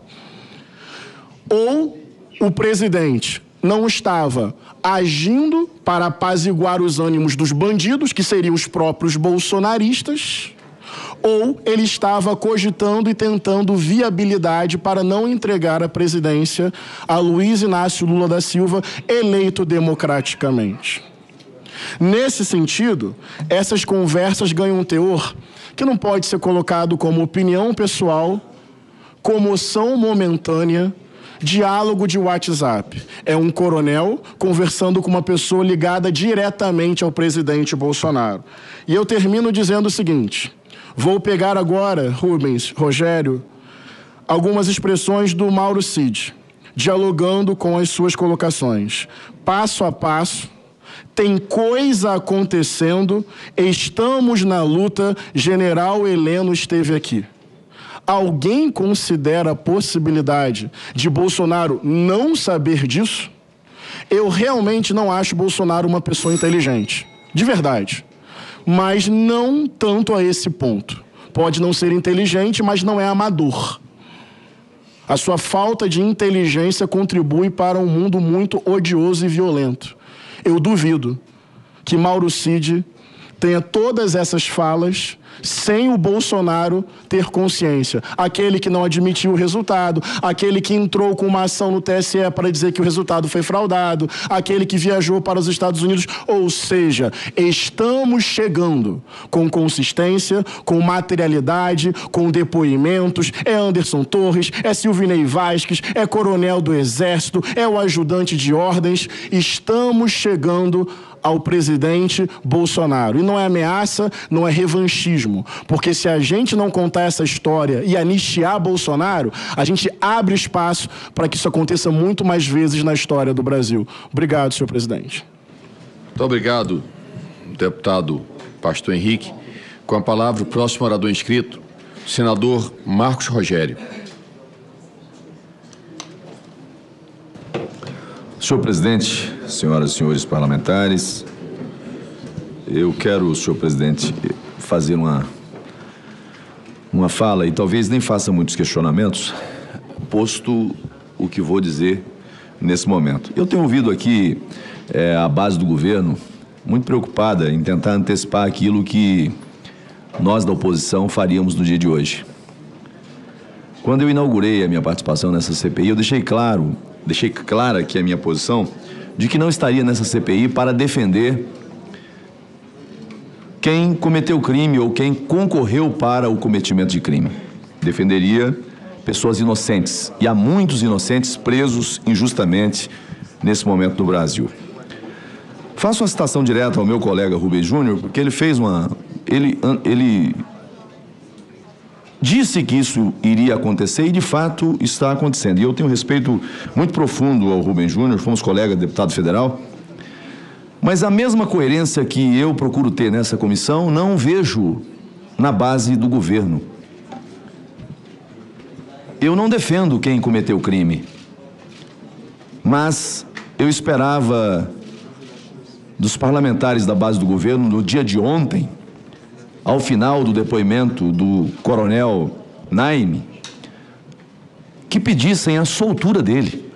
Ou o presidente não estava agindo para apaziguar os ânimos dos bandidos, que seriam os próprios bolsonaristas, ou ele estava cogitando e tentando viabilidade para não entregar a presidência a Luiz Inácio Lula da Silva, eleito democraticamente. Nesse sentido, essas conversas ganham um teor que não pode ser colocado como opinião pessoal, comoção momentânea, diálogo de WhatsApp. É um coronel conversando com uma pessoa ligada diretamente ao presidente Bolsonaro. E eu termino dizendo o seguinte: vou pegar agora, Rubens, Rogério, algumas expressões do Mauro Cid, dialogando com as suas colocações. Passo a passo, tem coisa acontecendo, estamos na luta, General Heleno esteve aqui. Alguém considera a possibilidade de Bolsonaro não saber disso? Eu realmente não acho Bolsonaro uma pessoa inteligente, de verdade. Mas não tanto a esse ponto. Pode não ser inteligente, mas não é amador. A sua falta de inteligência contribui para um mundo muito odioso e violento. Eu duvido que Mauro Cid tenha todas essas falas sem o Bolsonaro ter consciência. Aquele que não admitiu o resultado, aquele que entrou com uma ação no T S E para dizer que o resultado foi fraudado, aquele que viajou para os Estados Unidos. Ou seja, estamos chegando com consistência, com materialidade, com depoimentos. É Anderson Torres, é Silvinei Vasquez, é coronel do Exército, é o ajudante de ordens. Estamos chegando ao presidente Bolsonaro. E não é ameaça, não é revanchismo. Porque se a gente não contar essa história e anistiar Bolsonaro, a gente abre espaço para que isso aconteça muito mais vezes na história do Brasil. Obrigado, senhor presidente. Muito obrigado, deputado Pastor Henrique. Com a palavra, o próximo orador inscrito, senador Marcos Rogério. Senhor presidente, senhoras e senhores parlamentares, eu quero, senhor presidente, fazer uma, uma fala e talvez nem faça muitos questionamentos, posto o que vou dizer nesse momento. Eu tenho ouvido aqui é, a base do governo muito preocupada em tentar antecipar aquilo que nós da oposição faríamos no dia de hoje. Quando eu inaugurei a minha participação nessa C P I, eu deixei claro, deixei clara aqui a minha posição de que não estaria nessa C P I para defender quem cometeu crime ou quem concorreu para o cometimento de crime. Defenderia pessoas inocentes. E há muitos inocentes presos injustamente nesse momento no Brasil. Faço uma citação direta ao meu colega Rubens Júnior, porque ele fez uma... Ele, ele disse que isso iria acontecer e, de fato, está acontecendo. E eu tenho um respeito muito profundo ao Rubens Júnior, fomos colegas, deputado federal. Mas a mesma coerência que eu procuro ter nessa comissão, não vejo na base do governo. Eu não defendo quem cometeu crime, mas eu esperava dos parlamentares da base do governo, no dia de ontem, ao final do depoimento do coronel Naime, que pedissem a soltura dele.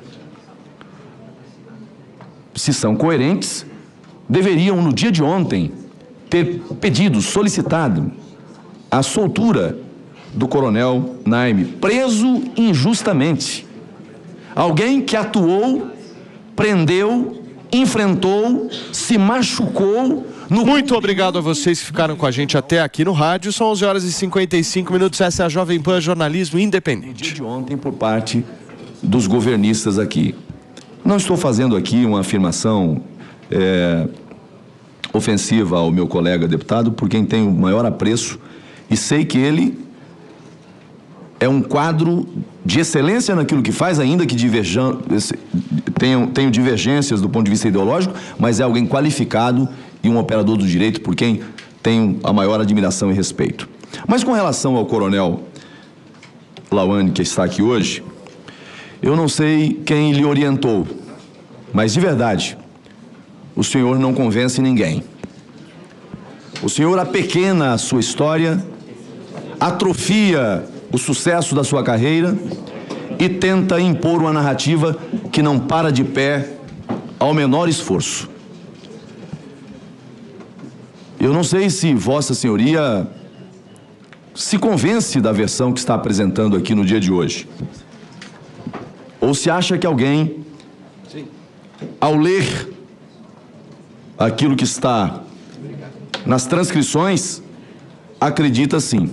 Se são coerentes, deveriam, no dia de ontem, ter pedido, solicitado a soltura do coronel Naime, preso injustamente. Alguém que atuou, prendeu, enfrentou, se machucou. No... Muito obrigado a vocês que ficaram com a gente até aqui no rádio. São onze horas e cinquenta e cinco minutos. Essa é a Jovem Pan Jornalismo Independente. Dia de ontem, por parte dos governistas aqui. Não estou fazendo aqui uma afirmação é, ofensiva ao meu colega deputado, por quem tenho o maior apreço, e sei que ele é um quadro de excelência naquilo que faz, ainda que diverjan... tenham, tenham divergências do ponto de vista ideológico, mas é alguém qualificado e um operador do direito por quem tenho a maior admiração e respeito. Mas com relação ao coronel Lauane, que está aqui hoje, eu não sei quem lhe orientou, mas de verdade, o senhor não convence ninguém. O senhor apequena a sua história, atrofia o sucesso da sua carreira e tenta impor uma narrativa que não para de pé ao menor esforço. Eu não sei se Vossa Senhoria se convence da versão que está apresentando aqui no dia de hoje. Ou se acha que alguém, ao ler aquilo que está nas transcrições, acredita sim.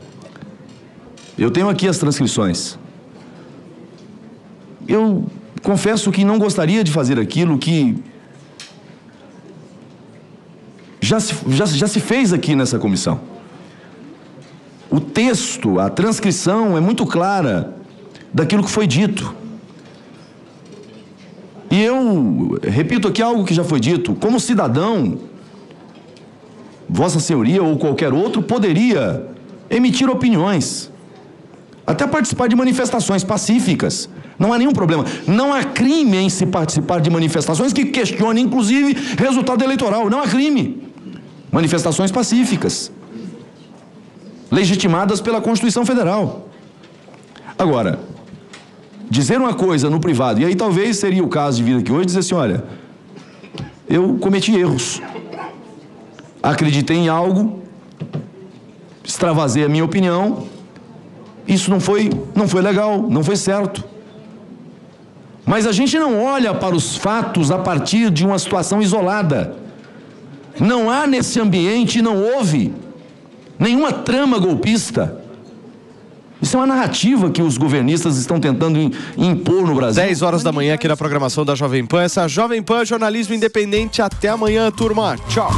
Eu tenho aqui as transcrições. Eu confesso que não gostaria de fazer aquilo que já se, já, já se fez aqui nessa comissão. O texto, a transcrição é muito clara daquilo que foi dito. E eu repito aqui algo que já foi dito. Como cidadão, Vossa Senhoria ou qualquer outro poderia emitir opiniões, até participar de manifestações pacíficas. Não há nenhum problema. Não há crime em se participar de manifestações que questionem, inclusive, resultado eleitoral. Não há crime. Manifestações pacíficas, legitimadas pela Constituição Federal. Agora, dizer uma coisa no privado, e aí talvez seria o caso de vir aqui hoje e dizer assim, olha, eu cometi erros, acreditei em algo, extravasei a minha opinião, isso não foi, não foi legal, não foi certo. Mas a gente não olha para os fatos a partir de uma situação isolada. Não há nesse ambiente, não houve nenhuma trama golpista. Isso é uma narrativa que os governistas estão tentando impor no Brasil. dez horas da manhã aqui na programação da Jovem Pan. Essa Jovem Pan Jornalismo Independente. Até amanhã, turma. Tchau.